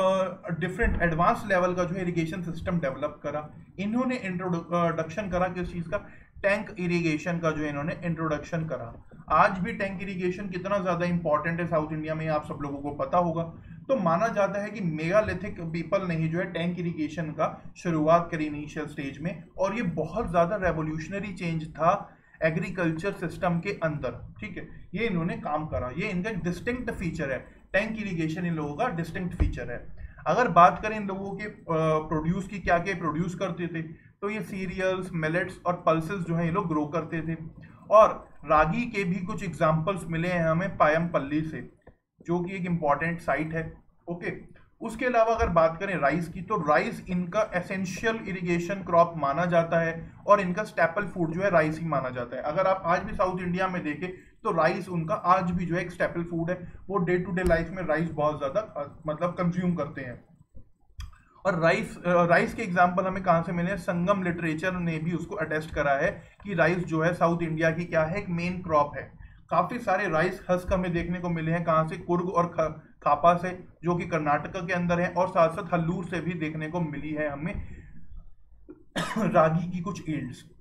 डिफरेंट एडवांस लेवल का जो इरिगेशन सिस्टम डेवलप करा। इन्होंने इंट्रोडक्शन करा किस चीज का, टैंक इरिगेशन का जो इन्होंने इंट्रोडक्शन करा। आज भी टैंक इरिगेशन कितना ज्यादा इंपॉर्टेंट है साउथ इंडिया में, आप सब लोगों को पता होगा। तो माना जाता है कि मेगालिथिक पीपल ने ही जो है टैंक इरिगेशन का शुरुआत करी इनिशियल स्टेज में, और ये बहुत ज्यादा रेवोल्यूशनरी चेंज था एग्रीकल्चर सिस्टम के अंदर। ठीक है, ये इन्होंने काम करा, ये इनका डिस्टिंक्ट फीचर है, टैंक इरिगेशन इन लोगों का डिस्टिंक्ट फीचर है। अगर बात करें इन लोगों के प्रोड्यूस की, क्या क्या प्रोड्यूस करते थे, तो ये सीरियल्स, मिलेट्स और पल्सेस जो है ये लोग ग्रो करते थे। और रागी के भी कुछ एग्जांपल्स मिले हैं हमें पायमपल्ली से, जो कि एक इंपॉर्टेंट साइट है। ओके, उसके अलावा अगर बात करें राइस की, तो राइस इनका एसेंशियल इरिगेशन क्रॉप माना जाता है, और इनका स्टेपल फूड जो है राइस ही माना जाता है। अगर आप आज भी साउथ इंडिया में देखें तो राइस उनका आज भी जो है एक स्टेपल फूड है, वो डे टू डे लाइफ में राइस बहुत ज्यादा मतलब कंज्यूम करते हैं। और राइस के एग्जाम्पल हमें कहां से मिले, संगम लिटरेचर ने भी उसको अटेस्ट करा है कि राइस जो है साउथ इंडिया की क्या है, एक मेन क्रॉप है। काफी सारे राइस हस्क हमें देखने को मिले हैं, कहां से, कुर्ग और खापा से, जो कि कर्नाटक के अंदर है, और साथ साथ हल्लूर से भी देखने को मिली है हमें रागी की कुछ ईल्ड्स।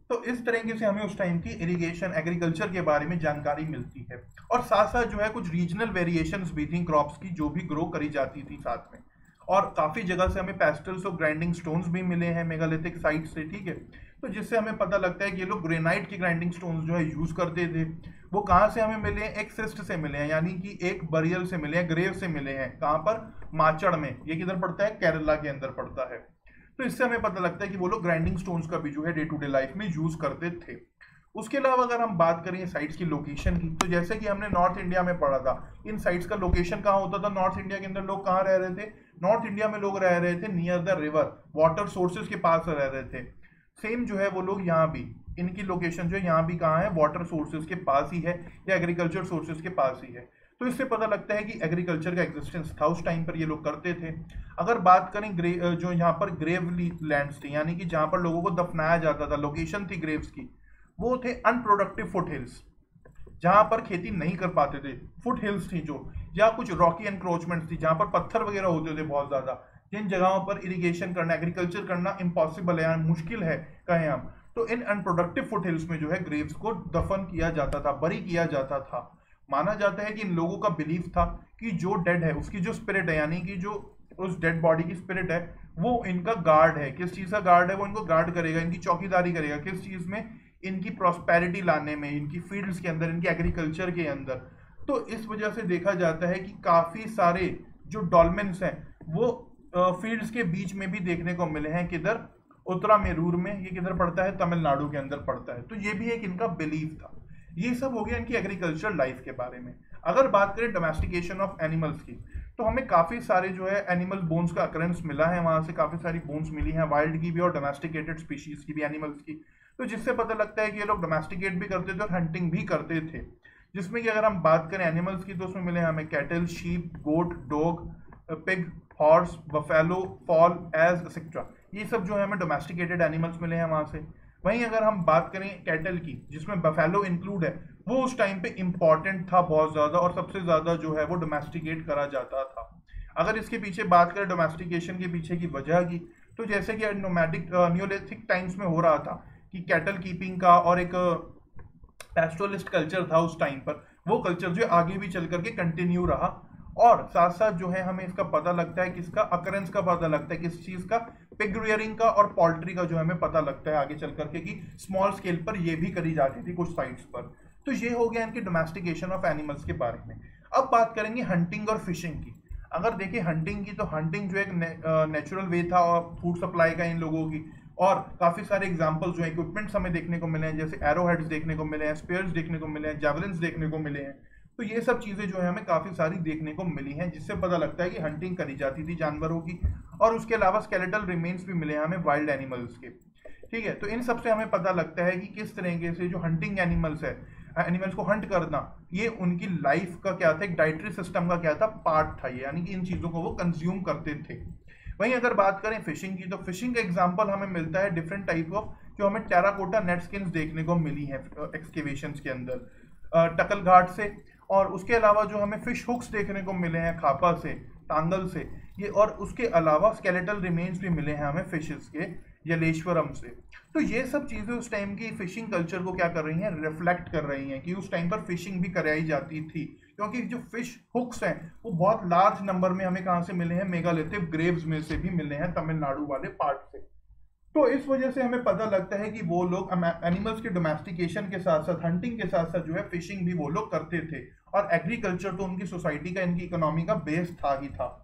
तो इस तरीके से हमें उस टाइम की इरिगेशन एग्रीकल्चर के बारे में जानकारी मिलती है। और साथ साथ जो है कुछ रीजनल वेरिएशंस भी थी क्रॉप्स की जो भी ग्रो करी जाती थी साथ में। और काफ़ी जगह से हमें पेस्टल्स और ग्राइंडिंग स्टोन्स भी मिले हैं मेगालिथिक साइट से, ठीक है। तो जिससे हमें पता लगता है कि ये लोग ग्रेनाइट की ग्राइंडिंग स्टोन्स जो है यूज़ करते थे। वो कहाँ से हमें मिले हैं? एक सिस्ट से मिले हैं, यानी कि एक बरियल से मिले हैं, ग्रेव से मिले हैं। कहाँ पर? माचड़ में। ये किधर पड़ता है? केरला के अंदर पड़ता है। तो इससे हमें पता लगता है कि वो लोग ग्राइंडिंग स्टोन्स का भी जो है डे टू डे लाइफ में यूज़ करते थे। उसके अलावा अगर हम बात करें साइट्स की लोकेशन की, तो जैसे कि हमने नॉर्थ इंडिया में पढ़ा था, इन साइट्स का लोकेशन कहाँ होता था? नॉर्थ इंडिया के अंदर लोग कहाँ रह रहे थे? नॉर्थ इंडिया में लोग रह रहे थे near the river, water sources के पास रह रहे थे। सेम जो है वो लोग यहाँ भी, इनकी लोकेशन जो है यहाँ भी कहाँ है? वाटर सोर्सेज के पास ही है या एग्रीकल्चर सोर्सेज के पास ही है। तो इससे पता लगता है कि एग्रीकल्चर का एग्जिस्टेंस था उस टाइम पर, ये लोग करते थे। अगर बात करें जो यहाँ पर ग्रेव लैंड्स थी, यानी कि जहाँ पर लोगों को दफनाया जाता था, लोकेशन थी ग्रेव्स की, वो थे अनप्रोडक्टिव फुट हिल्स, जहां पर खेती नहीं कर पाते थे। फुट हिल्स थी जो, या कुछ रॉकी एनक्रोचमेंट थी जहां पर पत्थर वगैरह होते थे बहुत ज्यादा, जिन जगहों पर इरिगेशन करना, एग्रीकल्चर करना इम्पॉसिबल है, मुश्किल है कहें हम। तो इन अनप्रोडक्टिव फुट हिल्स में जो है ग्रेव्स को दफन किया जाता था, बरी किया जाता था। माना जाता है कि इन लोगों का बिलीफ था कि जो डेड है उसकी जो स्पिरिट है, यानी कि जो उस डेड बॉडी की स्पिरिट है, वो इनका गार्ड है। किस चीज का गार्ड है? वो इनको गार्ड करेगा, इनकी चौकीदारी करेगा। किस चीज में? इनकी प्रॉस्पेरिटी लाने में, इनकी फील्ड्स के अंदर, इनके एग्रीकल्चर के अंदर। तो इस वजह से देखा जाता है कि काफी सारे जो डॉल्मेन्स हैं वो फील्ड्स के बीच में भी देखने को मिले हैं। किधर? उत्तरामेरूर में। ये किधर पड़ता है? तमिलनाडु के अंदर पड़ता है। तो ये भी एक इनका बिलीफ था। ये सब हो गया इनकी एग्रीकल्चर लाइफ के बारे में। अगर बात करें डोमेस्टिकेशन ऑफ एनिमल्स की, तो हमें काफी सारे जो है एनिमल बोन्स का अकरेंस मिला है, वहां से काफी सारी बोन्स मिली हैं, वाइल्ड की भी और डोमेस्टिकेटेड स्पीशीज की भी, एनिमल्स की। तो जिससे पता लगता है कि ये लोग डोमेस्टिकेट भी करते थे और हंटिंग भी करते थे। जिसमें कि अगर हम बात करें एनिमल्स की, तो उसमें मिले हमें cattle, sheep, goat, dog, pig, horse, buffalo, fowl, as etcetera. ये सब जो है हमें डोमेस्टिकेटेड एनिमल्स मिले हैं वहां से। वहीं अगर हम बात करें कैटल की, जिसमें बफेलो इंक्लूड है, वो उस टाइम पे इंपॉर्टेंट था बहुत ज्यादा, और सबसे ज्यादा जो है वो डोमेस्टिकेट करा जाता था। अगर इसके पीछे बात करें डोमेस्टिकेशन के पीछे की वजह की, तो जैसे कि न्यूलिथिक टाइम्स में हो रहा था कि कैटल कीपिंग का और एक पैस्टोरलिस्ट कल्चर था उस टाइम पर, वो कल्चर जो आगे भी चल करके कंटिन्यू रहा। और साथ साथ जो है हमें इसका पता लगता है, किसका अकरेंस का पता लगता है, किस चीज का? पिग रियरिंग का और पोल्ट्री का जो हमें पता लगता है आगे चल करके कि स्मॉल स्केल पर ये भी करी जाती थी कुछ साइट्स पर। तो ये हो गया इनकी डोमेस्टिकेशन ऑफ एनिमल्स के बारे में। अब बात करेंगे हंटिंग और फिशिंग की। अगर देखिए हंटिंग की, तो हंटिंग जो एक नेचुरल वे था और फूड सप्लाई का इन लोगों की। और काफी सारे एग्जांपल्स जो है इक्विपमेंट्स हमें देखने को मिले हैं, जैसे एरो हेड्स देखने को मिले हैं, स्पेयर्स देखने को मिले हैं, जैवलिन्स देखने को मिले हैं। तो ये सब चीजें जो है हमें काफी सारी देखने को मिली हैं, जिससे पता लगता है कि हंटिंग करी जाती थी जानवरों की। और उसके अलावा स्केलेटल रिमेन्स भी मिले हैं हमें वाइल्ड एनिमल्स के, ठीक है। तो इन सब से हमें पता लगता है कि किस तरीके से जो हंटिंग एनिमल्स है, एनिमल्स को हंट करना, ये उनकी लाइफ का क्या था, एक डाइटरी सिस्टम का क्या था, पार्ट था ये, यानी कि इन चीजों को वो कंज्यूम करते थे। वहीं अगर बात करें फिशिंग की, तो फिशिंग का एग्जांपल हमें मिलता है डिफरेंट टाइप ऑफ, जो हमें टेराकोटा नेट स्किन्स देखने को मिली हैं एक्सकेवेशंस के अंदर टकल घाट से। और उसके अलावा जो हमें फिश हुक्स देखने को मिले हैं खापा से, टांगल से ये, और उसके अलावा स्केलेटल रिमेन्स भी मिले हैं हमें फिशेस के, यलेश्वरम से। तो ये सब चीजें उस टाइम की फिशिंग कल्चर को क्या कर रही हैं, रिफ्लेक्ट कर रही हैं कि उस टाइम पर फिशिंग भी कराई जाती थी। क्योंकि जो फिश हुक्स हैं वो बहुत लार्ज नंबर में हमें कहाँ से मिले हैं, मेगालिथिक ग्रेव्स में से भी मिले हैं, तमिलनाडु वाले पार्ट से। तो इस वजह से हमें पता लगता है कि वो लोग एनिमल्स के डोमेस्टिकेशन के साथ साथ, हंटिंग के साथ साथ जो है फिशिंग भी वो लोग करते थे। और एग्रीकल्चर तो उनकी सोसाइटी का, इनकी इकोनॉमी का बेस था ही था।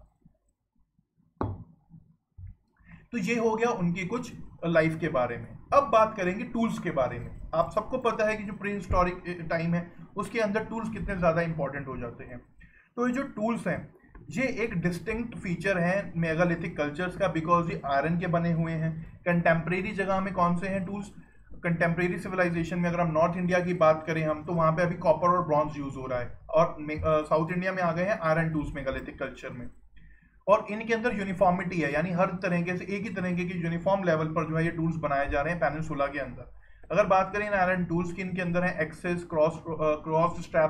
तो ये हो गया उनकी कुछ लाइफ के बारे में। अब बात करेंगे टूल्स के बारे में। आप सबको पता है कि जो प्री हिस्टोरिक टाइम है उसके अंदर टूल्स कितने ज्यादा इंपॉर्टेंट हो जाते हैं। तो ये जो टूल्स हैं ये एक डिस्टिंक्ट फीचर है मेगालिथिक कल्चर्स का, बिकॉज ये आयरन के बने हुए हैं। कंटेम्प्रेरी जगह में कौन से हैं टूल्स? कंटेम्प्रेरी सिविलाइजेशन में अगर हम नॉर्थ इंडिया की बात करें हम, तो वहां पे अभी कॉपर और ब्रॉन्ज यूज हो रहा है। और साउथ इंडिया में आ गए हैं आयरन टूल्स मेगालिथिक कल्चर में। और इनके अंदर यूनिफॉर्मिटी है, यानी हर तरीके से एक ही तरीके की यूनिफॉर्म लेवल पर जो है ये टूल्स बनाए जा रहे हैं पेनिनसुला के अंदर। अगर बात करें इन आयरन टूल्स की, इनके अंदर है एक्सेस, क्रॉस स्ट्रैप्स,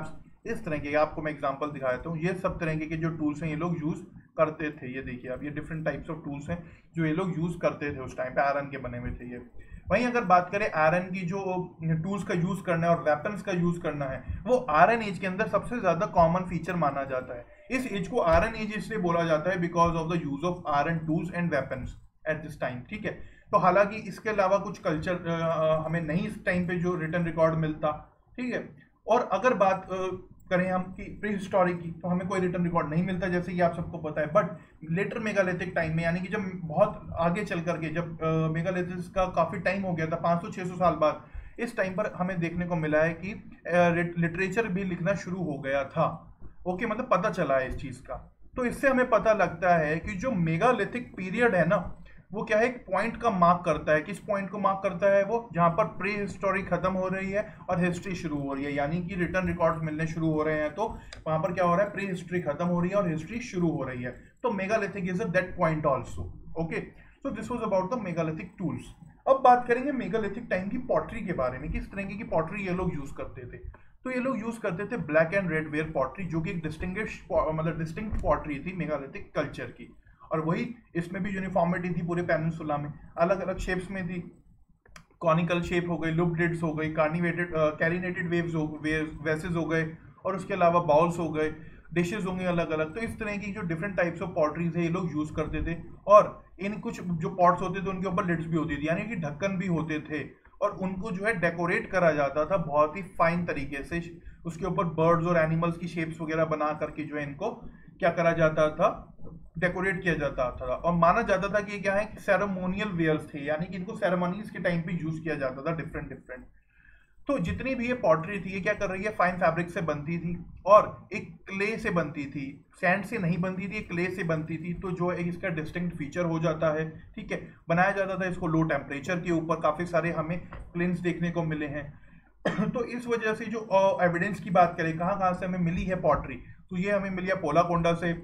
इस तरह के, आपको मैं एग्जांपल दिखा देता हूँ। ये सब तरह के जो टूल्स हैं ये लोग यूज करते थे। ये देखिए अब ये डिफरेंट टाइप्स ऑफ टूल्स हैं जो ये लोग यूज करते थे उस टाइम पे, आयरन के बने हुए थे ये। वहीं अगर बात करें आयरन की जो टूल्स का यूज करना है और वेपन्स का यूज करना है, वो आयरन एज के अंदर सबसे ज्यादा कॉमन फीचर माना जाता है। इस एज को आयरन एज इसलिए बोला जाता है because of the use of iron tools and weapons at this time, ठीक है। तो हालांकि इसके अलावा कुछ कल्चर हमें नहीं इस टाइम पे जो रिटर्न रिकॉर्ड मिलता, ठीक है। और अगर बात करें हम कि प्री हिस्टोरिक की, तो हमें कोई रिटर्न रिकॉर्ड नहीं मिलता जैसे कि आप सबको पता है। बट लेटर मेगालिथिक टाइम में, यानी कि जब बहुत आगे चल करके, जब मेगालिथिक का काफी टाइम हो गया था 500-600 साल बाद, इस टाइम पर हमें देखने को मिला है कि लिटरेचर भी लिखना शुरू हो गया था। ओके, मतलब पता चला है इस चीज का। तो इससे हमें पता लगता है कि जो मेगालिथिक पीरियड है ना, वो क्या है, एक पॉइंट का मार्क करता है। किस पॉइंट को मार्क करता है वो, जहां पर प्री हिस्टोरी खत्म हो रही है और हिस्ट्री शुरू हो रही है, यानी कि रिटर्न रिकॉर्ड्स मिलने शुरू हो रहे हैं। तो वहां पर क्या हो रहा है, प्री हिस्ट्री खत्म हो रही है और हिस्ट्री शुरू हो रही है। तो megalithic is that point also. Okay, so this was about the megalithic tools. अब बात करेंगे मेगालिथिक टाइम की पॉटरी के बारे में, किस तरह की पॉटरी ये लोग यूज करते थे। तो ये लोग यूज करते थे black and red ware pottery, जो कि एक डिस्टिंक्ट पॉटरी थी मेगालिथिक कल्चर की। और वही इसमें भी यूनिफॉर्मिटी थी पूरे पेनिनसुला में, अलग अलग शेप्स में थी। कॉनिकल शेप हो गई, लूप लिड्स हो गई, कैरिनेटेड वेव्स हो, वेसेस हो गए, और उसके अलावा बाउल्स हो गए, डिशेज होंगे अलग अलग। तो इस तरह की जो डिफरेंट टाइप्स ऑफ पॉटरीज है ये लोग यूज करते थे। और इन कुछ जो पॉट्स होते थे उनके ऊपर लिड्स भी होती थी, यानी कि ढक्कन भी होते थे, और उनको जो है डेकोरेट करा जाता था बहुत ही फाइन तरीके से। उसके ऊपर बर्ड्स और एनिमल्स की शेप्स वगैरह बना करके जो है इनको क्या करा जाता था, डेकोरेट किया जाता था। और माना जाता था कि ये क्या है, सेरेमोनियल वेयर्स थे, यानी कि इनको सेरेमनीज के टाइम पे यूज किया जाता था डिफरेंट डिफरेंट। तो जितनी भी ये पॉटरी थी ये क्या कर रही है, फाइन फैब्रिक से बनती थी और एक क्ले से बनती थी, सैंड से नहीं बनती थी, क्ले से बनती थी। तो जो एक इसका डिस्टिंक्ट फीचर हो जाता है, ठीक है। बनाया जाता था इसको लो टेम्परेचर के ऊपर, काफी सारे हमें क्लिन्स देखने को मिले हैं। तो इस वजह से जो एविडेंस की बात करें कहाँ कहाँ से हमें मिली है पॉटरी, तो ये हमें मिली है पोलाकोंडा से,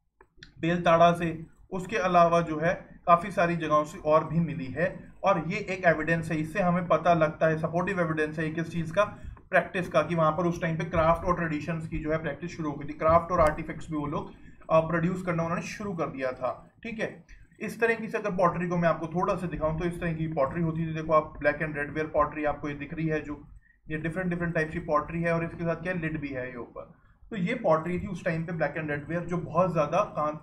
बेलताड़ा से, उसके अलावा जो है काफी सारी जगहों से और भी मिली है। और ये एक एविडेंस है, इससे हमें पता लगता है, सपोर्टिव एविडेंस है किस चीज का, प्रैक्टिस का, कि वहां पर उस टाइम पे क्राफ्ट और ट्रेडिशंस की जो है प्रैक्टिस शुरू हो गई थी। क्राफ्ट और आर्टिफैक्ट्स भी वो लोग प्रोड्यूस करना उन्होंने शुरू कर दिया था, ठीक है। इस तरह की, अगर पॉटरी को मैं आपको थोड़ा सा दिखाऊं तो इस तरह की पॉटरी होती थी। देखो आप, black and red ware pottery आपको ये दिख रही है, जो ये डिफरेंट डिफरेंट टाइप्स की पॉटरी है, और इसके साथ क्या लिड भी है ये ऊपर। तो ये पॉटरी थी उस टाइम पे ब्लैक एंड रेड वेयर, जो बहुत ज्यादा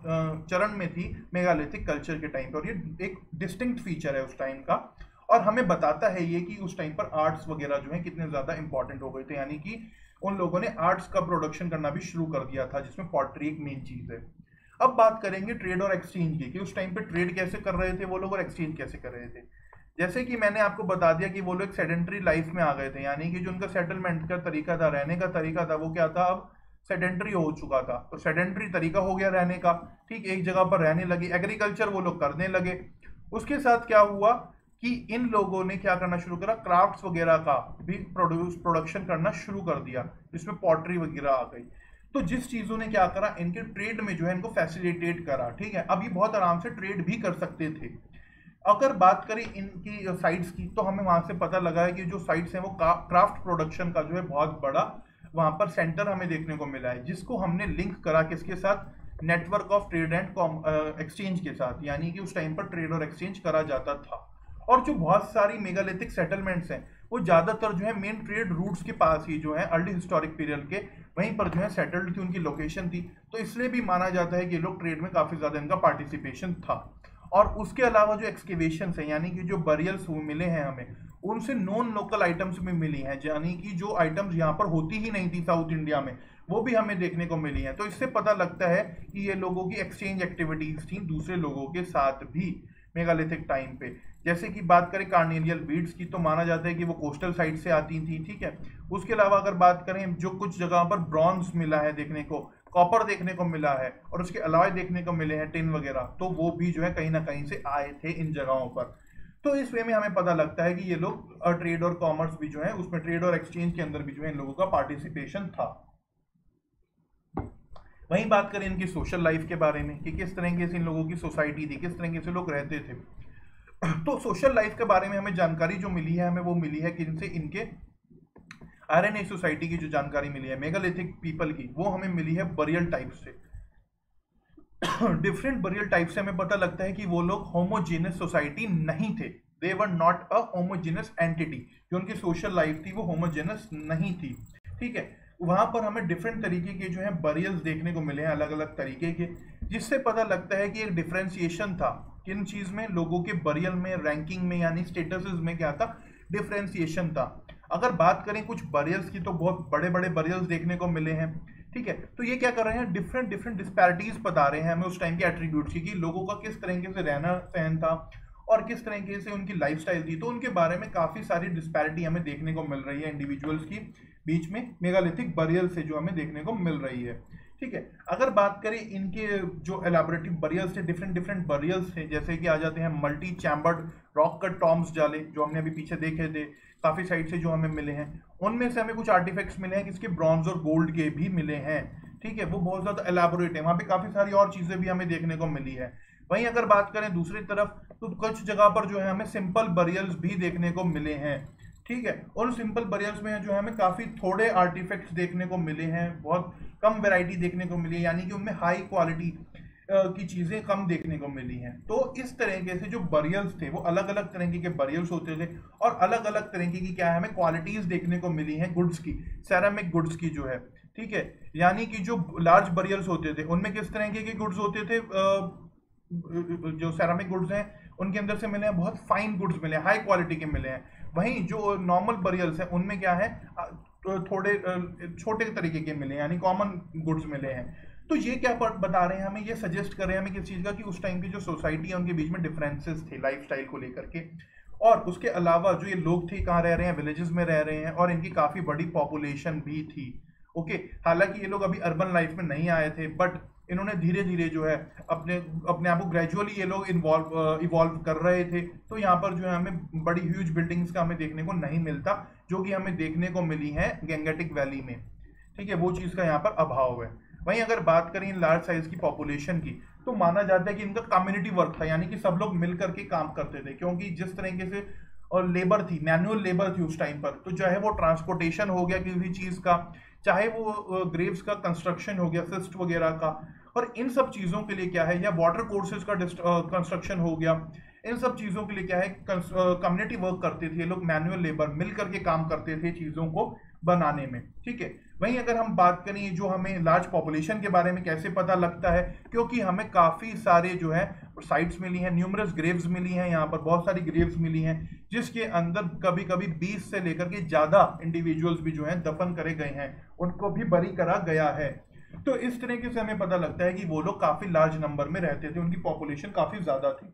चरण में थी मेगालिथिक कल्चर के टाइम पे, और ये एक डिस्टिंक्ट फीचर है उस टाइम का। और हमें बताता है ये कि उस टाइम पर आर्ट्स वगैरह जो है कितने ज्यादा इंपॉर्टेंट हो गए थे, यानी कि उन लोगों ने आर्ट्स का प्रोडक्शन करना भी शुरू कर दिया था, जिसमें पॉटरी एक मेन चीज है। अब बात करेंगे ट्रेड और एक्सचेंज की, कि उस टाइम पे ट्रेड कैसे कर रहे थे वो लोग और एक्सचेंज कैसे कर रहे थे। जैसे कि मैंने आपको बता दिया कि वो लोग सेडेंटरी लाइफ में आ गए थे, यानी कि जो उनका सेटलमेंट का तरीका था, रहने का तरीका था, वो क्या था, अब सेडेंटरी हो चुका था। तो सेडेंटरी तरीका हो गया रहने का, ठीक, एक जगह पर रहने लगे, एग्रीकल्चर वो लोग करने लगे। उसके साथ क्या हुआ कि इन लोगों ने क्या करना शुरू करा, क्राफ्ट्स वगैरह का भी प्रोडक्शन करना शुरू कर दिया, जिसमें पॉटरी वगैरह आ गई। तो जिस चीजों ने क्या करा, इनके ट्रेड में जो है इनको फैसिलिटेट करा, ठीक है। अब ये बहुत आराम से ट्रेड भी कर सकते थे। अगर बात करें इनकी साइट्स की, तो हमें वहां से पता लगा है कि जो साइट्स हैं वो क्राफ्ट प्रोडक्शन का जो है बहुत बड़ा वहां पर सेंटर हमें देखने को मिला है, जिसको हमने लिंक करा किसके साथ, network of trade and exchange के साथ, यानी कि उस टाइम पर ट्रेड और एक्सचेंज करा जाता था। और जो बहुत सारी मेगालिथिक सेटलमेंट्स हैं वो ज्यादातर जो है मेन ट्रेड रूट्स के पास ही जो है अर्ली हिस्टोरिक पीरियड के वहीं पर जो है सेटल्ड थी, उनकी लोकेशन थी। तो इसलिए भी माना जाता है कि लोग ट्रेड में काफी ज्यादा इनका पार्टिसिपेशन था। और उसके अलावा जो एक्सकेवेशंस हैं, यानी कि जो बरियल्स मिले हैं हमें, उनसे नॉन लोकल आइटम्स भी मिली हैं, यानी कि जो आइटम्स यहाँ पर होती ही नहीं थी साउथ इंडिया में, वो भी हमें देखने को मिली हैं। तो इससे पता लगता है कि ये लोगों की एक्सचेंज एक्टिविटीज थी दूसरे लोगों के साथ भी मेगालिथिक टाइम पे। जैसे कि बात करें कार्नेलियल बीड्स की, तो माना जाता है कि वो कोस्टल साइड से आती थी, ठीक है। उसके अलावा अगर बात करें, जो कुछ जगह पर ब्रॉन्ज मिला है देखने को, कॉपर देखने को मिला है, और उसके अलावा देखने को मिले हैं टिन वगैरह, तो वो भी जो है कहीं ना कहीं से आए थे इन जगहों पर। तो इस वे में हमें पता लगता है कि ये लोग ट्रेड और कॉमर्स भी जो है उसमें, ट्रेड और एक्सचेंज के अंदर भी जो है इन लोगों का पार्टिसिपेशन था। वहीं बात करें इनकी सोशल लाइफ के बारे में कि किस तरीके से इन लोगों की सोसाइटी थी, किस तरीके से लोग रहते थे। तो सोशल लाइफ के बारे में हमें जानकारी जो मिली है, हमें वो मिली है कि इनसे इनके आयरन एज सोसाइटी की जो जानकारी मिली है मेगालिथिक पीपल की, वो हमें मिली है बरियल टाइप से। डिफरेंट बरियल टाइप से हमें पता लगता है कि वो लोग होमोजेनस सोसाइटी नहीं थे, they were not a homogenous entity, जो उनकी सोशल लाइफ थी वो होमोजेनस नहीं थी, ठीक है। वहां पर हमें डिफरेंट तरीके के जो है बरियल्स देखने को मिले हैं, अलग अलग तरीके के, जिससे पता लगता है कि एक डिफरेंशिएशन था किन चीज में, लोगों के बरियल में, रैंकिंग में, यानी स्टेटस में क्या था, डिफरेंशिएशन था। अगर बात करें कुछ बरियल्स की तो बहुत बड़े बड़े बरियल्स देखने को मिले हैं, ठीक है। तो ये क्या कर रहे हैं, डिफरेंट डिफरेंट डिस्पैरिटीज बता रहे हैं हमें उस टाइम के एट्रीब्यूट्स की, कि लोगों का किस तरीके से रहना सहन था और किस तरीके से उनकी लाइफस्टाइल थी। तो उनके बारे में काफी सारी डिस्पैरिटी हमें देखने को मिल रही है इंडिविजुअल्स की बीच में मेगालिथिक बरियल से, जो हमें देखने को मिल रही है, ठीक है। अगर बात करें इनके जो एलैबोरेटिव बरियल्स थे, डिफरेंट डिफरेंट बरियल्स थे, जैसे कि आ जाते हैं multi chambered rock cut tombs जाले, जो हमने अभी पीछे देखे थे काफी साइड से जो हमें मिले हैं, उनमें से हमें कुछ आर्टिफैक्ट्स मिले हैं किसके, ब्रॉन्ज और गोल्ड के भी मिले हैं, ठीक है। वो बहुत ज्यादा एलैबोरेट है, वहां पे काफी सारी और चीजें भी हमें देखने को मिली है। वहीं अगर बात करें दूसरी तरफ तो कुछ जगह पर जो है हमें सिंपल बरियल्स भी देखने को मिले हैं, ठीक है। और सिंपल बरियल्स में जो है हमें काफी थोड़े आर्टिफैक्ट्स देखने को मिले हैं, बहुत कम वैरायटी देखने को मिली है, यानी कि उनमें हाई क्वालिटी की चीजें कम देखने को मिली हैं। तो इस तरीके से जो बरियल्स थे वो अलग अलग तरीके के बरियल्स होते थे, और अलग अलग तरीके की क्या है हमें क्वालिटीज देखने को मिली हैं गुड्स की, सेरामिक गुड्स की जो है, ठीक है। यानी कि जो लार्ज बरियल्स होते थे उनमें किस तरीके के गुड्स होते थे, जो सेरामिक गुड्स हैं उनके अंदर से मिले हैं बहुत फाइन गुड्स मिले हैं, हाई क्वालिटी के मिले हैं। वहीं जो नॉर्मल बरियल्स हैं उनमें क्या है, थोड़े छोटे तरीके के मिले हैं, यानी कॉमन गुड्स मिले हैं। तो ये क्या बता रहे हैं हमें, ये सजेस्ट कर रहे हैं हमें किस चीज का, कि उस टाइम की जो सोसाइटी है उनके बीच में डिफरेंसेस थे लाइफस्टाइल को लेकर के। और उसके अलावा जो ये लोग थे कहाँ रह रहे हैं, विलेजेस में रह रहे हैं, और इनकी काफी बड़ी पॉपुलेशन भी थी, ओके। हालांकि ये लोग अभी अर्बन लाइफ में नहीं आए थे, बट इन्होंने धीरे धीरे जो है अपने अपने आप को ग्रेजुअली ये लोग इवॉल्व कर रहे थे। तो यहाँ पर जो है हमें बड़ी ह्यूज बिल्डिंग्स का हमें देखने को नहीं मिलता, जो कि हमें देखने को मिली है गैंगेटिक वैली में, ठीक है। वो चीज़ का यहाँ पर अभाव है। वहीं अगर बात करें लार्ज साइज की पॉपुलेशन की, तो माना जाता है कि इनका कम्युनिटी वर्क था, यानी कि सब लोग मिल करके काम करते थे, क्योंकि जिस तरीके से और लेबर थी, मैनुअल लेबर थी उस टाइम पर, तो चाहे वो ट्रांसपोर्टेशन हो गया किसी चीज का, चाहे वो ग्रेव्स का कंस्ट्रक्शन हो गया, सिस्ट वगैरह का, और इन सब चीजों के लिए क्या है, या वाटर कोर्सेज का कंस्ट्रक्शन हो गया, इन सब चीजों के लिए क्या है, कम्युनिटी वर्क करते थे लोग, मैनुअल लेबर मिल करके काम करते थे चीजों को बनाने में, ठीक है। वहीं अगर हम बात करें जो हमें लार्ज पॉपुलेशन के बारे में कैसे पता लगता है, क्योंकि हमें काफी सारे जो है साइट्स मिली हैं, न्यूमरस ग्रेव्स मिली हैं, यहाँ पर बहुत सारी ग्रेव्स मिली हैं, जिसके अंदर कभी कभी 20 से लेकर के ज्यादा इंडिविजुअल्स भी जो हैं दफन करे गए हैं, उनको भी बरी करा गया है। तो इस तरीके से हमें पता लगता है कि वो लोग काफी लार्ज नंबर में रहते थे, उनकी पॉपुलेशन काफी ज्यादा थी।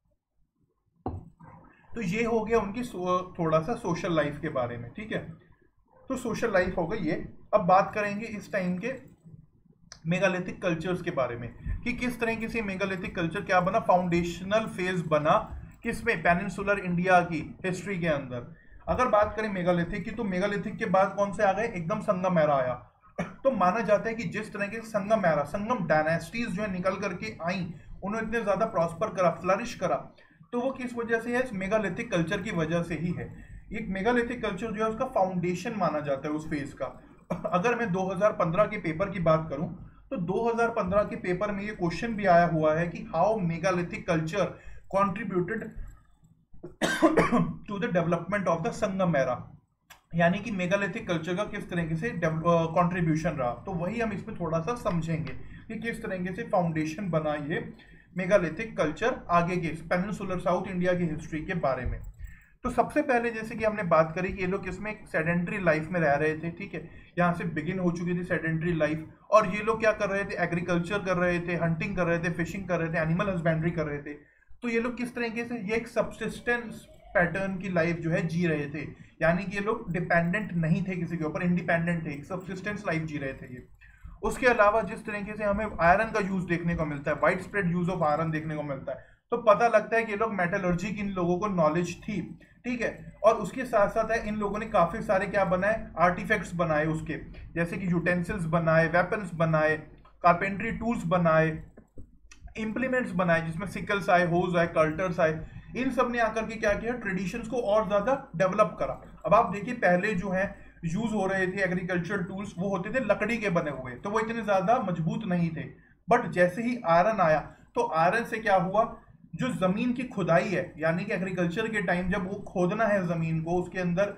तो ये हो गया उनकी थोड़ा सा सोशल लाइफ के बारे में, ठीक है। तो सोशल लाइफ हो गई ये। अब बात करेंगे इस टाइम के मेगालिथिक कल्चर्स के बारे में, कि किस तरीके से मेगालिथिक कल्चर क्या बना, फाउंडेशनल फेज बना किसमें, पेनिनसुलर इंडिया की हिस्ट्री के अंदर। अगर बात करें मेगालिथिक की, तो मेगालिथिक के बाद कौन से आ गए, एकदम संगम एरा आया। तो माना जाता है कि जिस तरह के संगम एरा, संगम डायनेस्टीज जो है निकल करके आई, उन्होंने इतने ज्यादा प्रॉस्पर करा, फ्लरिश करा, तो वो किस वजह से है, मेगालिथिक कल्चर की वजह से ही है। एक मेगालिथिक कल्चर जो है उसका फाउंडेशन माना जाता है उस फेज का। अगर मैं 2015 के पेपर की बात करूं, तो 2015 के पेपर में ये क्वेश्चन भी आया हुआ है कि how megalithic culture contributed to the development of the Sangam era, यानी कि मेगालिथिक कल्चर का किस तरीके से कंट्रीब्यूशन रहा। तो वही हम इसमें थोड़ा सा समझेंगे कि किस तरीके से फाउंडेशन बना ये मेगालिथिक कल्चर आगे के पेनिनसुलर साउथ इंडिया की हिस्ट्री के बारे में। तो सबसे पहले जैसे कि हमने बात करी कि ये लोग किसमें, सेडेंट्री लाइफ में रह रहे थे, ठीक है। यहाँ से बिगिन हो चुकी थी सेडेंट्री लाइफ, और ये लोग क्या कर रहे थे, एग्रीकल्चर कर रहे थे, हंटिंग कर रहे थे, फिशिंग कर रहे थे, एनिमल हस्बेंड्री कर रहे थे। तो ये लोग किस तरीके से, ये एक सब्सिस्टेंस पैटर्न की लाइफ जो है जी रहे थे, यानी कि ये लोग डिपेंडेंट नहीं थे किसी के ऊपर, इंडिपेंडेंट थे, सब्सिस्टेंस लाइफ जी रहे थे ये। उसके अलावा जिस तरीके से हमें आयरन का यूज देखने को मिलता है, widespread use of iron देखने को मिलता है, तो पता लगता है कि ये लोग मेटलर्जी की इन लोगों को नॉलेज थी, ठीक है। और उसके साथ साथ है इन लोगों ने काफी सारे क्या बनाए, आर्टिफैक्ट्स बनाए उसके, जैसे कि यूटेंसिल्स बनाए, वेपन्स बनाए, कारपेंट्री टूल्स बनाए, इंप्लीमेंट्स बनाए, जिसमें सिकल्स आए, होज आए, कल्टर्स आए। इन सब ने आकर के क्या किया, ट्रेडिशंस को और ज्यादा डेवलप करा। अब आप देखिए पहले जो है यूज हो रहे थे एग्रीकल्चरल टूल्स, वो होते थे लकड़ी के बने हुए, तो वो इतने ज्यादा मजबूत नहीं थे। बट जैसे ही आयरन आया तो आयरन से क्या हुआ, जो जमीन की खुदाई है, यानी कि एग्रीकल्चर के टाइम जब वो खोदना है जमीन को, उसके अंदर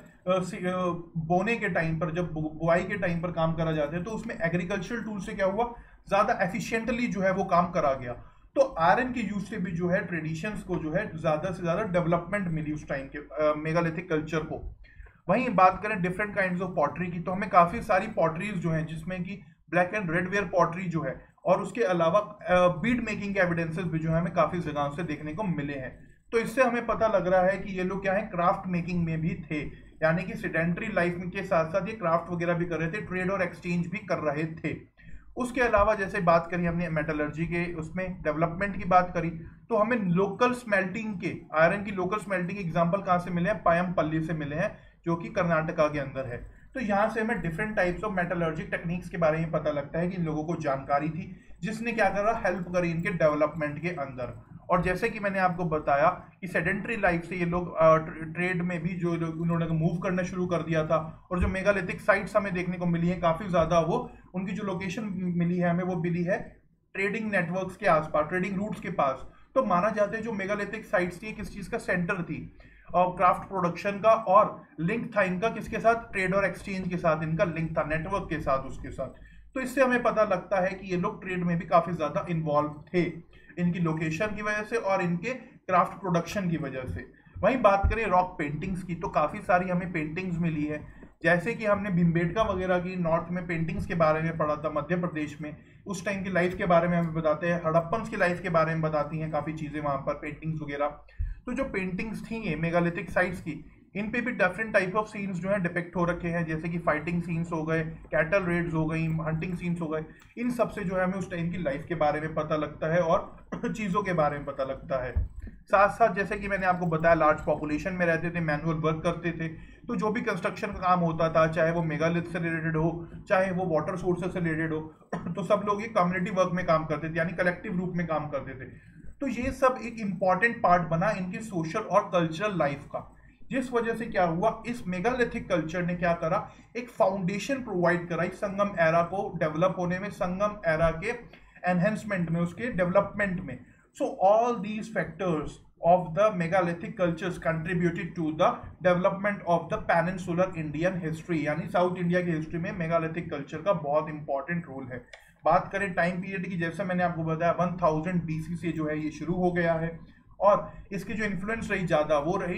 बोने के टाइम पर, जब बुआई के टाइम पर काम करा जाता है, तो उसमें एग्रीकल्चरल टूल से क्या हुआ, ज्यादा एफिशिएंटली जो है वो काम करा गया। तो आयरन के यूज से भी जो है ट्रेडिशंस को जो है ज्यादा से ज्यादा डेवलपमेंट मिली उस टाइम के मेगालिथिक कल्चर को। वहीं बात करें डिफरेंट काइंड्स ऑफ पॉटरी की, तो हमें काफी सारी पॉटरीज जो हैं, जिसमें कि black and red ware pottery जो है, और उसके अलावा बीड मेकिंग के एविडेंसेस भी जो है हमें काफी जगहों से देखने को मिले हैं। तो इससे हमें पता लग रहा है कि ये लोग क्या है, क्राफ्ट मेकिंग में भी थे, यानी कि सेडेंटरी लाइफ के साथ साथ ये क्राफ्ट वगैरह भी कर रहे थे, ट्रेड और एक्सचेंज भी कर रहे थे। उसके अलावा जैसे बात करी हमने मेटलर्जी के उसमें डेवलपमेंट की बात करी, तो हमें लोकल स्मेल्टिंग के, आयरन की लोकल स्मेल्टिंग एग्जांपल कहाँ से मिले हैं, पायमपल्ली से मिले हैं, जो कि कर्नाटका के अंदर है। तो यहाँ से हमें different types of metallurgic techniques के बारे में पता लगता है कि इन लोगों को जानकारी थी, जिसने क्या करा, हेल्प करी इनके डेवलपमेंट के अंदर। और जैसे कि मैंने आपको बताया कि सेडेंटरी लाइफ से ये लोग ट्रेड में भी जो उन्होंने मूव करना शुरू कर दिया था, और जो मेगालिथिक साइट्स हमें देखने को मिली है काफी ज्यादा, वो उनकी जो लोकेशन मिली है हमें, वो मिली है ट्रेडिंग नेटवर्क्स के आसपास, ट्रेडिंग रूट्स के पास। तो माना जाता है जो मेगालिथिक साइट्स थी किस चीज का सेंटर थी, और क्राफ्ट प्रोडक्शन का, और लिंक था इनका किसके साथ, ट्रेड और एक्सचेंज के साथ इनका लिंक था, नेटवर्क के साथ, उसके साथ। तो इससे हमें पता लगता है कि ये लोग ट्रेड में भी काफी ज्यादा इन्वॉल्व थे, इनकी लोकेशन की वजह से और इनके क्राफ्ट प्रोडक्शन की वजह से। वहीं बात करें रॉक पेंटिंग्स की, तो काफी सारी हमें पेंटिंग्स मिली है, जैसे कि हमने भीमबेटका वगैरह की नॉर्थ में पेंटिंग्स के बारे में पढ़ा था, मध्य प्रदेश में उस टाइम की लाइफ के बारे में हमें बताते हैं, हड़प्पन्स की लाइफ के बारे में बताती हैं काफी चीजें वहां पर, पेंटिंग्स वगैरह। तो जो पेंटिंग्स थी ये मेगालिथिक साइट्स की, इन पे भी डिफरेंट टाइप ऑफ सीन्स जो है डिपिक्ट हो रखे हैं, जैसे कि फाइटिंग सीन्स हो गए, कैटल रेड्स हो गई, हंटिंग सीन्स हो गए। इन सब से जो है हमें उस टाइम की लाइफ के बारे में पता लगता है और चीज़ों के बारे में पता लगता है। साथ साथ जैसे कि मैंने आपको बताया, लार्ज पॉपुलेशन में रहते थे, मैनुअल वर्क करते थे, तो जो भी कंस्ट्रक्शन का काम होता था, चाहे वो मेगालिथ से रिलेटेड हो, चाहे वो वाटर सोर्सेस से रिलेटेड हो, तो सब लोग ये कम्युनिटी वर्क में काम करते थे, यानी कलेक्टिव रूप में काम करते थे। तो ये सब एक इंपॉर्टेंट पार्ट बना इनकी सोशल और कल्चरल लाइफ का, जिस वजह से क्या हुआ, इस मेगालिथिक कल्चर ने क्या करा, एक फाउंडेशन प्रोवाइड करा इस संगम एरा को डेवलप होने में, संगम एरा के एनहेंसमेंट में, उसके डेवलपमेंट में। So all these factors of the megalithic cultures contributed to the development of the peninsular Indian history, यानी साउथ इंडिया की हिस्ट्री में मेगालिथिक कल्चर का बहुत इंपॉर्टेंट रोल है। बात करें टाइम पीरियड की, जैसे मैंने आपको बताया 1000 BC से जो है ये शुरू हो गया है, और इसकी जो इन्फ्लुएंस रही ज़्यादा वो रही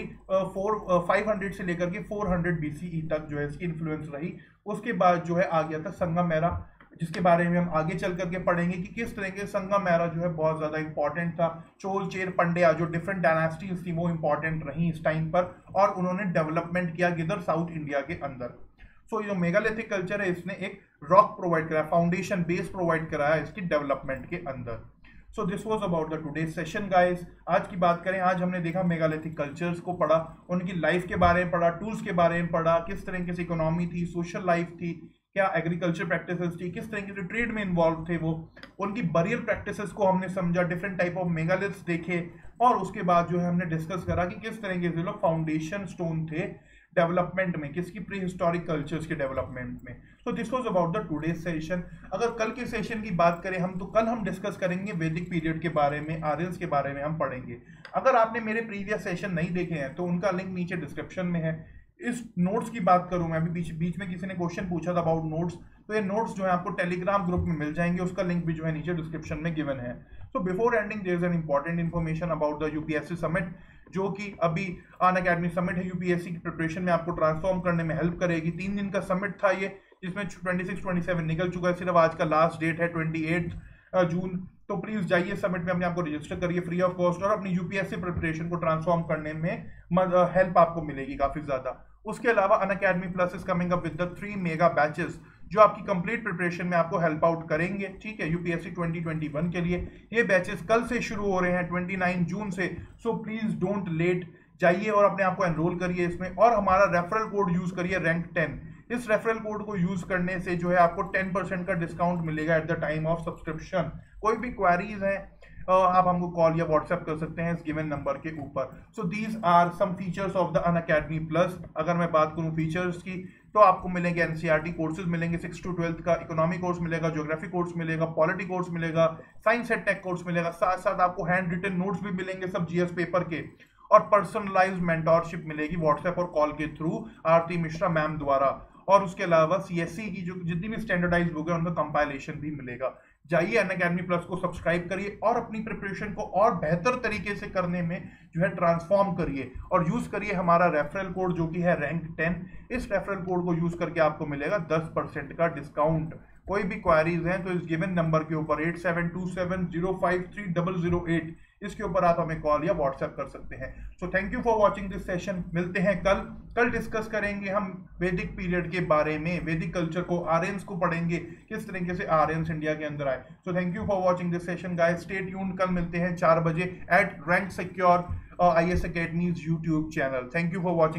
500 से लेकर के 400 BCE तक जो है इसकी इन्फ्लुएंस रही। उसके बाद जो है आ गया था संगम एरा, जिसके बारे में हम आगे चल करके पढ़ेंगे कि किस तरह के संगम एरा जो है बहुत ज़्यादा इंपॉर्टेंट था। चोल, चेर, पंड्या जो डिफरेंट डायनास्टीज थी वो इंपॉर्टेंट रही इस टाइम पर, और उन्होंने डेवलपमेंट किया किधर, साउथ इंडिया के अंदर। सो जो मेगालिथिक कल्चर है इसने एक रॉक प्रोवाइड कराया, फाउंडेशन बेस प्रोवाइड कराया इसकी डेवलपमेंट के अंदर। So this was about the today's session guys. आज की बात करें, आज हमने देखा मेगालिथिक कल्चर्स को पढ़ा, उनकी लाइफ के बारे में पढ़ा, टूल्स के बारे में पढ़ा, किस तरीके से इकोनॉमी थी, सोशल लाइफ थी, क्या एग्रीकल्चर प्रैक्टिसेस थी, किस तरीके से ट्रेड में इन्वॉल्व थे वो, उनकी बरियल प्रैक्टिसेस को हमने समझा, डिफरेंट टाइप ऑफ मेगालिथ्स देखे, और उसके बाद जो है हमने डिस्कस करा कि किस तरीके से लोग फाउंडेशन स्टोन थे डेवलपमेंट में, किसकी प्री हिस्टोरिक कल्चर्स के डेवलपमेंट में। So this was about the today session. अगर कल के सेशन की बात करें हम, तो कल हम डिस्कस करेंगे वैदिक पीरियड के बारे में, आर्यंस के बारे में हम पढ़ेंगे। अगर आपने मेरे प्रीवियस सेशन नहीं देखे हैं तो उनका लिंक नीचे डिस्क्रिप्शन में है। इस नोट्स की बात करूं मैं, अभी बीच में किसी ने क्वेश्चन पूछा था अबाउट नोट्स, तो ये नोट्स जो है आपको टेलीग्राम ग्रुप में मिल जाएंगे, उसका लिंक भी जो है नीचे डिस्क्रिप्शन में गिवन है। So before ending there is an important information about the UPSC summit, जो कि अभी अनअकैडमी समिट है, यूपीएससी की प्रिपरेशन में आपको ट्रांसफॉर्म करने में हेल्प करेगी। 3 दिन का समिट था ये, जिसमें 26-27 निकल चुका है, सिर्फ आज का लास्ट डेट है 28 जून। तो प्लीज जाइए समिट में अपने आपको रजिस्टर करिए फ्री ऑफ कॉस्ट, और अपनी यूपीएससी प्रिपरेशन को ट्रांसफॉर्म करने में हेल्प आपको मिलेगी काफी ज्यादा। उसके अलावा Unacademy plus is coming up with the 3 mega batches, जो आपकी कंप्लीट प्रिपरेशन में आपको हेल्प आउट करेंगे, ठीक है, यूपीएससी 2021 के लिए। ये बैचेस कल से शुरू हो रहे हैं 29 जून से। सो प्लीज डोंट लेट, जाइए और अपने आप को एनरोल करिए इसमें, और हमारा रेफरल कोड यूज करिए रैंक 10। इस रेफरल कोड को यूज करने से जो है आपको 10% का डिस्काउंट मिलेगा at the time of subscription. कोई भी क्वेरीज हैं आप हमको कॉल या व्हाट्सएप कर सकते हैं इस गिवन नंबर के ऊपर। So these are some features of the Unacademy plus. अगर मैं बात करूं फीचर्स की, तो आपको मिलेंगे एनसीईआरटी कोर्सेज मिलेंगे, 6 to 12 का इकोनॉमी कोर्स मिलेगा, ज्योग्राफी कोर्स मिलेगा, पॉलिटी कोर्स मिलेगा, साइंस एंड टेक कोर्स मिलेगा, साथ साथ आपको हैंड रिटन नोट्स भी मिलेंगे सब जीएस पेपर के, और पर्सनलाइज्ड मेंटोरशिप मिलेगी व्हाट्सएप और कॉल के थ्रू आरती मिश्रा मैम द्वारा। और उसके अलावा सीएससी की जो जितनी भी स्टैंडर्डाइज बुक है उनका कंपाइलेशन भी मिलेगा। जाइए अनअकैडमी प्लस को सब्सक्राइब करिए और अपनी प्रिपरेशन को और बेहतर तरीके से करने में जो है ट्रांसफॉर्म करिए, और यूज करिए हमारा रेफरल कोड जो कि है रैंक 10। इस रेफरल कोड को यूज करके आपको मिलेगा 10% का डिस्काउंट। कोई भी क्वारीज हैं तो इस गिवन नंबर के ऊपर 8727053008 इसके ऊपर आप हमें कॉल या व्हाट्सएप कर सकते हैं। So thank you for watching this session. मिलते हैं कल डिस्कस करेंगे हम वैदिक पीरियड के बारे में, वैदिक कल्चर को, आर्यंस को पढ़ेंगे, किस तरीके से आर्यंस इंडिया के अंदर आए। So thank you for watching this session guys, stay tuned. कल मिलते हैं 4 बजे at rank secure IAS Academy's YouTube channel. Thank you for watching.